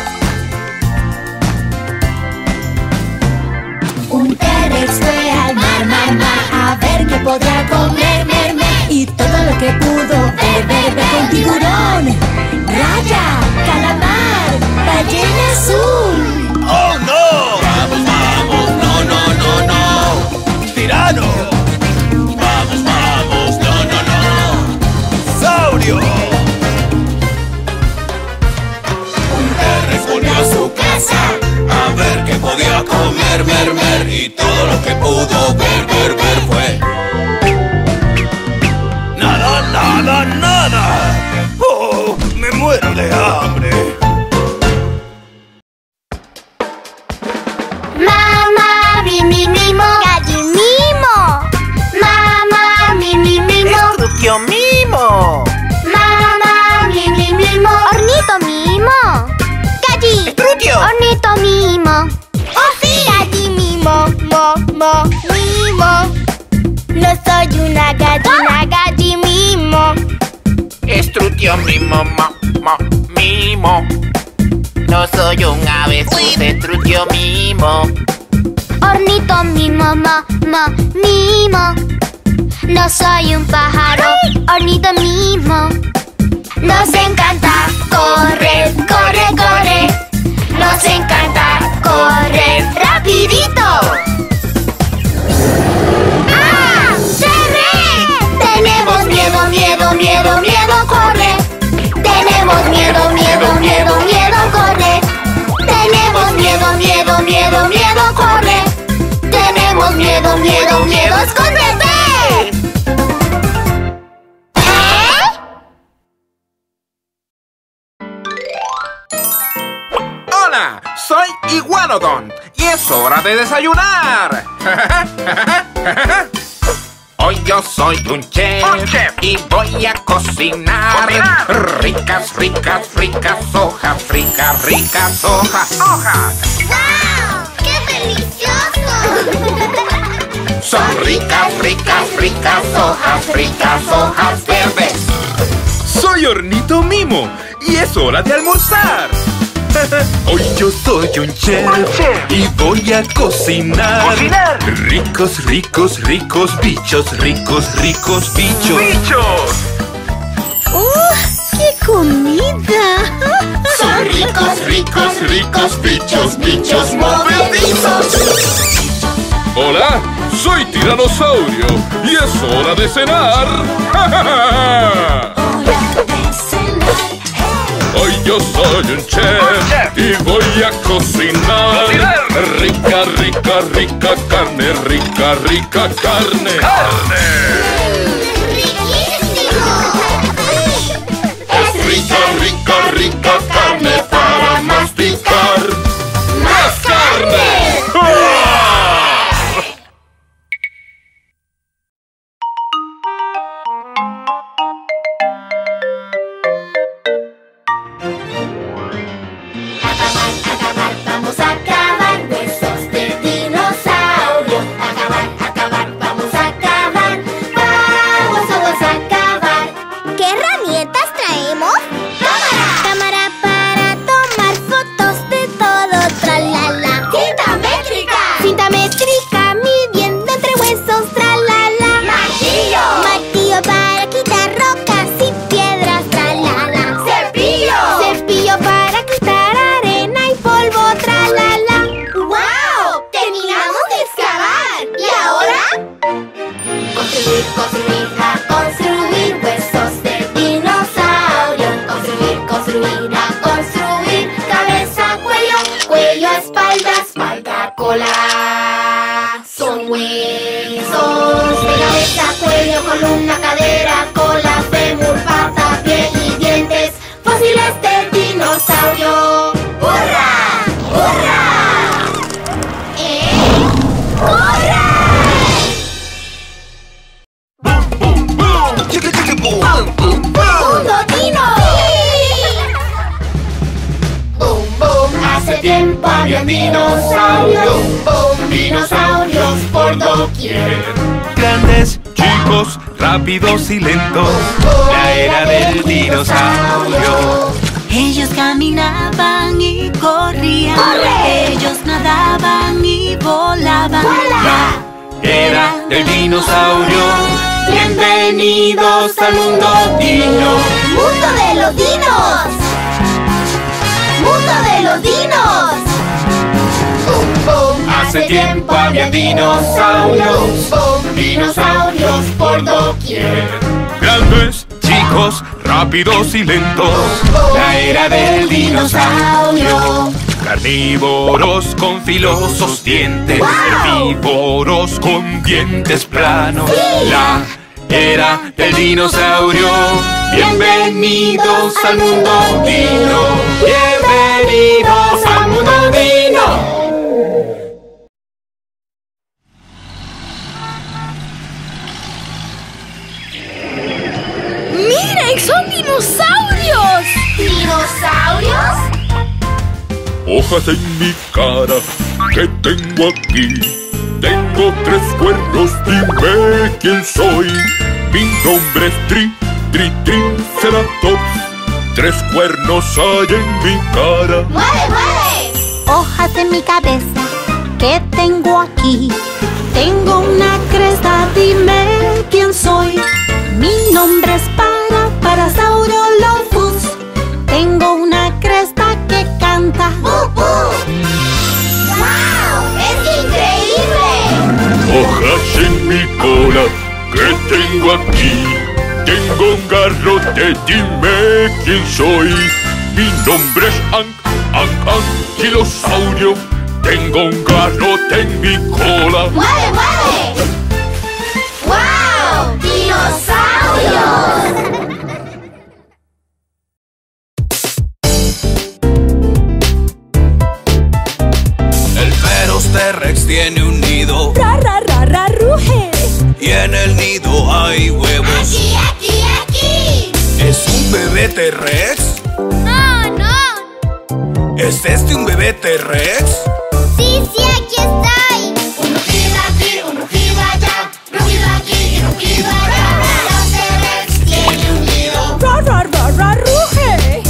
Un T-Rex fue al mar, mar, mar a ver qué podía comer, mer, mer. Y todo lo que pudo ver, ver, ver con tiburón, raya, calamar, ballena azul. ¡Oh, no! ¡Vamos, vamos! ¡No, no, no, no! ¡Tirano! ¡Vamos, vamos! ¡No, no, no! ¡Saurio! Un T-Rex volvió a su casa a ver qué podía comer, mer, mer. Y todo lo que pudo ver, ver, ver fue... ¡Nada, nada, nada! ¡Oh, me muero de hambre! Mamá, mi, mi, mimo, gallinimo. Mamá, mi, mi, mimo, ¡Estruquio mimo! mamá, mi, mi, mimo, ornito mimo. Galli, ¡Estruquio! ornito mimo. ¡Orfila! una gallina, gallimimo. Estrutio mimo, mo, mo, mimo. No soy un avestruz, estrutio mimo. Hornito mimo, mo, mo, mimo. No soy un pájaro, hornito mimo. Nos encanta correr, corre, corre. Nos encanta correr rapidito. ¡Ah! ¡Cerré! Tenemos miedo, miedo, miedo, miedo, corre. Tenemos miedo, miedo, miedo, miedo, corre. Tenemos miedo, miedo, miedo, miedo, corre. Tenemos miedo, miedo, miedo, escóndete. Hola, soy Iguanodon y es hora de desayunar. Hoy yo soy un chef, un chef. Y voy a cocinar. cocinar ricas, ricas, ricas hojas, ricas, ricas hojas. ¡Hojas! ¡Wow! ¡Qué delicioso! Son ricas, ricas, ricas hojas, ricas hojas verdes. Soy Hornito Mimo y es hora de almorzar. Hoy yo soy un chef, un chef y voy a cocinar. ¡Cocinar! Ricos, ricos, ricos bichos, ricos, ricos bichos. ¡Bichos! ¡Uh! ¡Qué comida! Son ricos, ricos, ricos bichos, bichos movedizos. Hola, soy Tiranosaurio y es hora de cenar. Hoy yo soy un chef y voy a cocinar. Rica, rica, rica carne, rica, rica carne. ¡Carne! ¡Riquísimo! Es rica, rica, rica carne para masticar. ¡Más carne! Vamos a acabar huesos de dinosaurio. Acabar, acabar, vamos a acabar. Vamos, vamos a acabar. ¿Qué herramientas traemos? ¡Cámara! Cámara para tomar fotos de todo, tralala. ¡Cinta métrica! Cinta métrica midiendo entre huesos, tralala. ¡Martillo! Martillo para quitar rocas y piedras, tralala. ¡Cepillo! Cepillo para quitar arena y polvo, tralala. ¡Wow! ¡Terminamos de excavar! ¿Y ahora? Construir, construir, a construir huesos de dinosaurio. Construir, construir, a construir cabeza, cuello, cuello, espalda, espalda, cola. Son huesos de cabeza, cuello, columna, cadera, cola, fémur, pata, pie y dientes. Fósiles de dinosaurio. ¡Hurra! ¡Hurra! ¡Eh! ¡Hurra! Chiqui, chiqui, boom. ¡Mundo Dino! ¡Boom, boom! Hace tiempo había dinosaurios. ¡Boom, boom! Dinosaurios por doquier. Grandes, chicos, rápidos y lentos. La era del dinosaurio. Ellos caminaban y corrían. ¡Corre! Ellos nadaban y volaban. ¡Vuela! Era del dinosaurio. Bienvenidos al mundo dino. ¡Mundo de los dinos! ¡Mundo de los dinos! ¡Bum, bum! Hace tiempo había dinosaurios. ¡Bum! Dinosaurios por doquier. Grandes, chicos, rápidos y lentos. La era del dinosaurio. Carnívoros con filosos dientes. ¡Wow! Herbívoros con dientes planos. ¡Sí! La era del dinosaurio. Bienvenidos al mundo dino. Bienvenidos al mundo dino. ¡Miren! ¡Son dinosaurios! ¿Dinosaurios? Hojas en mi cara que tengo aquí. Tengo Tengo tres cuernos, dime quién soy. Mi nombre es Tri, Tri, Triceratops. Tres cuernos hay en mi cara. ¡Mueve, mueve! Hojas en mi cabeza, ¿qué tengo aquí? Tengo una cresta, dime quién soy. Mi nombre es Para, Parasaurolophus. Tengo una cresta que canta. ¡Uh, uh! ¡Wow! ¡Es increíble! Hojas en mi cola, ¿qué tengo aquí? Tengo un garrote, dime quién soy. Mi nombre es Ank, Ank, Ankilosaurio. Tengo un garrote en mi cola. ¡Mueve, mueve! ¡Wow! ¡Dinosaurios! El Velociraptor tiene un nido. Ra, ra, ra, ra, ruge. Y en el nido hay huevos. Aquí, aquí, aquí. ¿Es un bebé T-Rex? No, no. ¿Es este un bebé T-Rex? Sí, sí, aquí estoy. Un rugido aquí, un rugido allá. Rugido aquí y rugido allá. Los T-Rex tienen un nido. Ra, ra, ra, ra, ruge.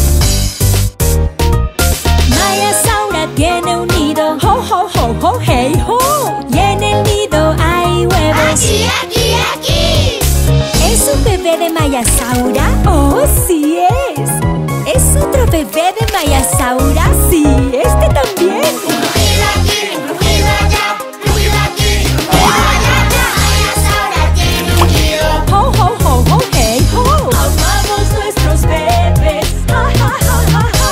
Mayasaura tiene un nido. Ho, ho, ho, ho, hey, ho. Y en el nido hay huevos. Aquí, aquí, aquí. ¿Es un bebé de Mayasaura? Oh, sí es. ¿Es otro bebé de Mayasaura? Sí, este también. Un rugido aquí, un rugido allá. Rugido aquí, rugido allá. Mayasaura tiene un nido. Ho, ho, ho, ho, hey, ho. Amamos nuestros bebés. Ja, ja, ja, ja, ja.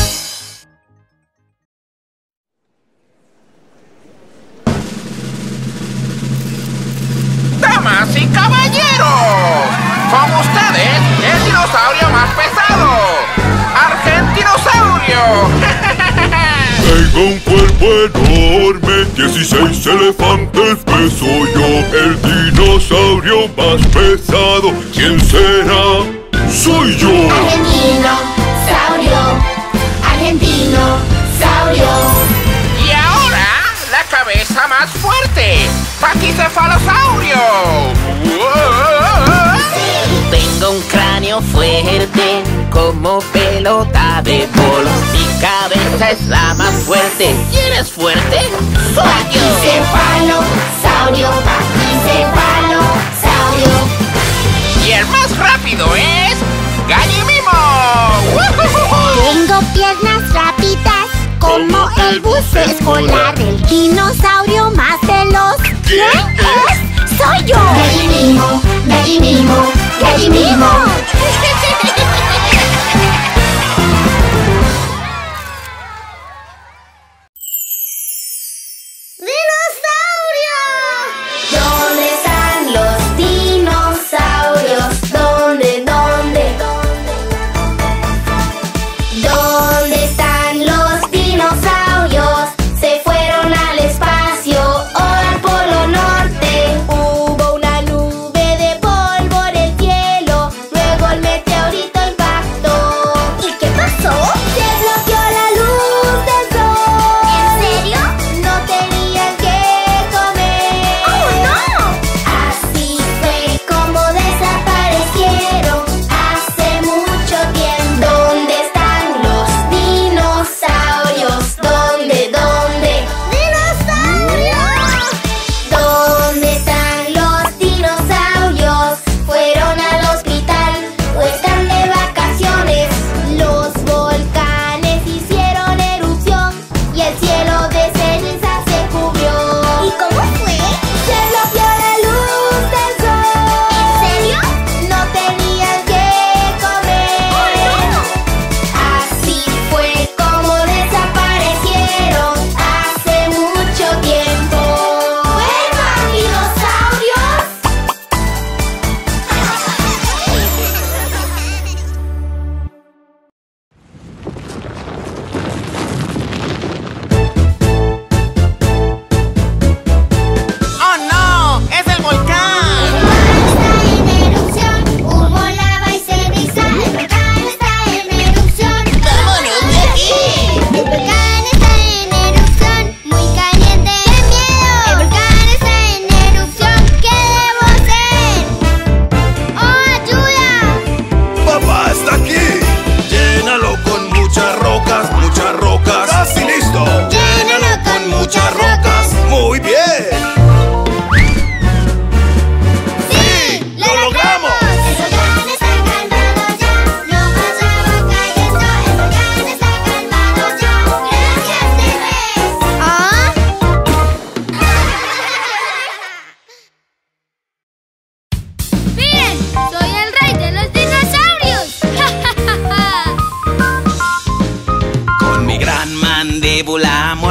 ¡Damas y caballeros! Con ustedes, el dinosaurio más pesado, Argentinosaurio. Tengo un cuerpo enorme, dieciséis elefantes peso yo. El dinosaurio más pesado, ¿quién será? ¡Soy yo! Argentino, saurio. Argentino, saurio. Y ahora, la cabeza más fuerte, Pachycephalosaurio. Tengo un cráneo fuerte, como pelota de polo. Mi cabeza es la más fuerte. ¿Quién es fuerte? ¡Soy yo! Pachycephalosaurio, Pachycephalosaurio. Y el más rápido es Gallimimo. Tengo piernas rápidas, como el bus escolar. El dinosaurio más veloz. ¿Quién es? ¡Soy yo! Gallimimo, Gallimimo, Gallimimo. ¿Dónde están los dinosaurios? ¿Dónde, dónde? ¿Dónde están los dinosaurios? Se fueron al espacio o al polo norte. Hubo una nube de polvo en el cielo.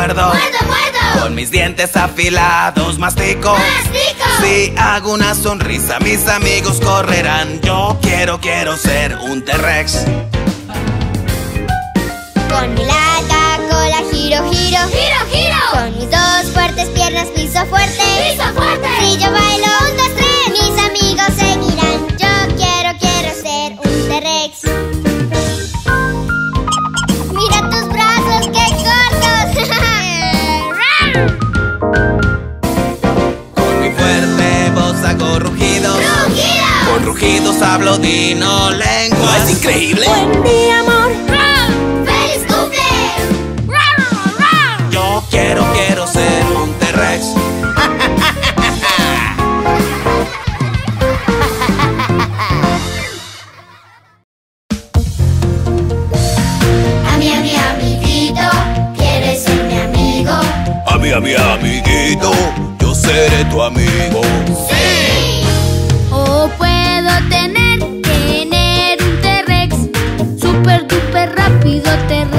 muerdo. ¡Muerdo, muerdo! Con mis dientes afilados mastico. ¡Mastico! Si hago una sonrisa, mis amigos correrán. Yo quiero, quiero ser un T-Rex. Con mi larga cola giro, giro, giro, giro. Con mis dos fuertes piernas piso fuerte, piso fuerte. Si yo bailo un, dos, tres, mis amigos seguirán. Yo quiero, quiero ser un T-Rex. Mira tus brazos, qué cortos. Con mi fuerte voz hago rugidos. ¡Rugidos! Con rugidos hablo dino lengua. ¿Es increíble? Buen día, amor. ¡Feliz cumple! Yo quiero, quiero ser un T-Rex. A mi, a mi amiguito, ¿quieres ser mi amigo? A mi, a mi amiguito, yo seré tu amigo. ¡Sí! O puedo tener, tener un T-Rex, super duper rápido T-Rex.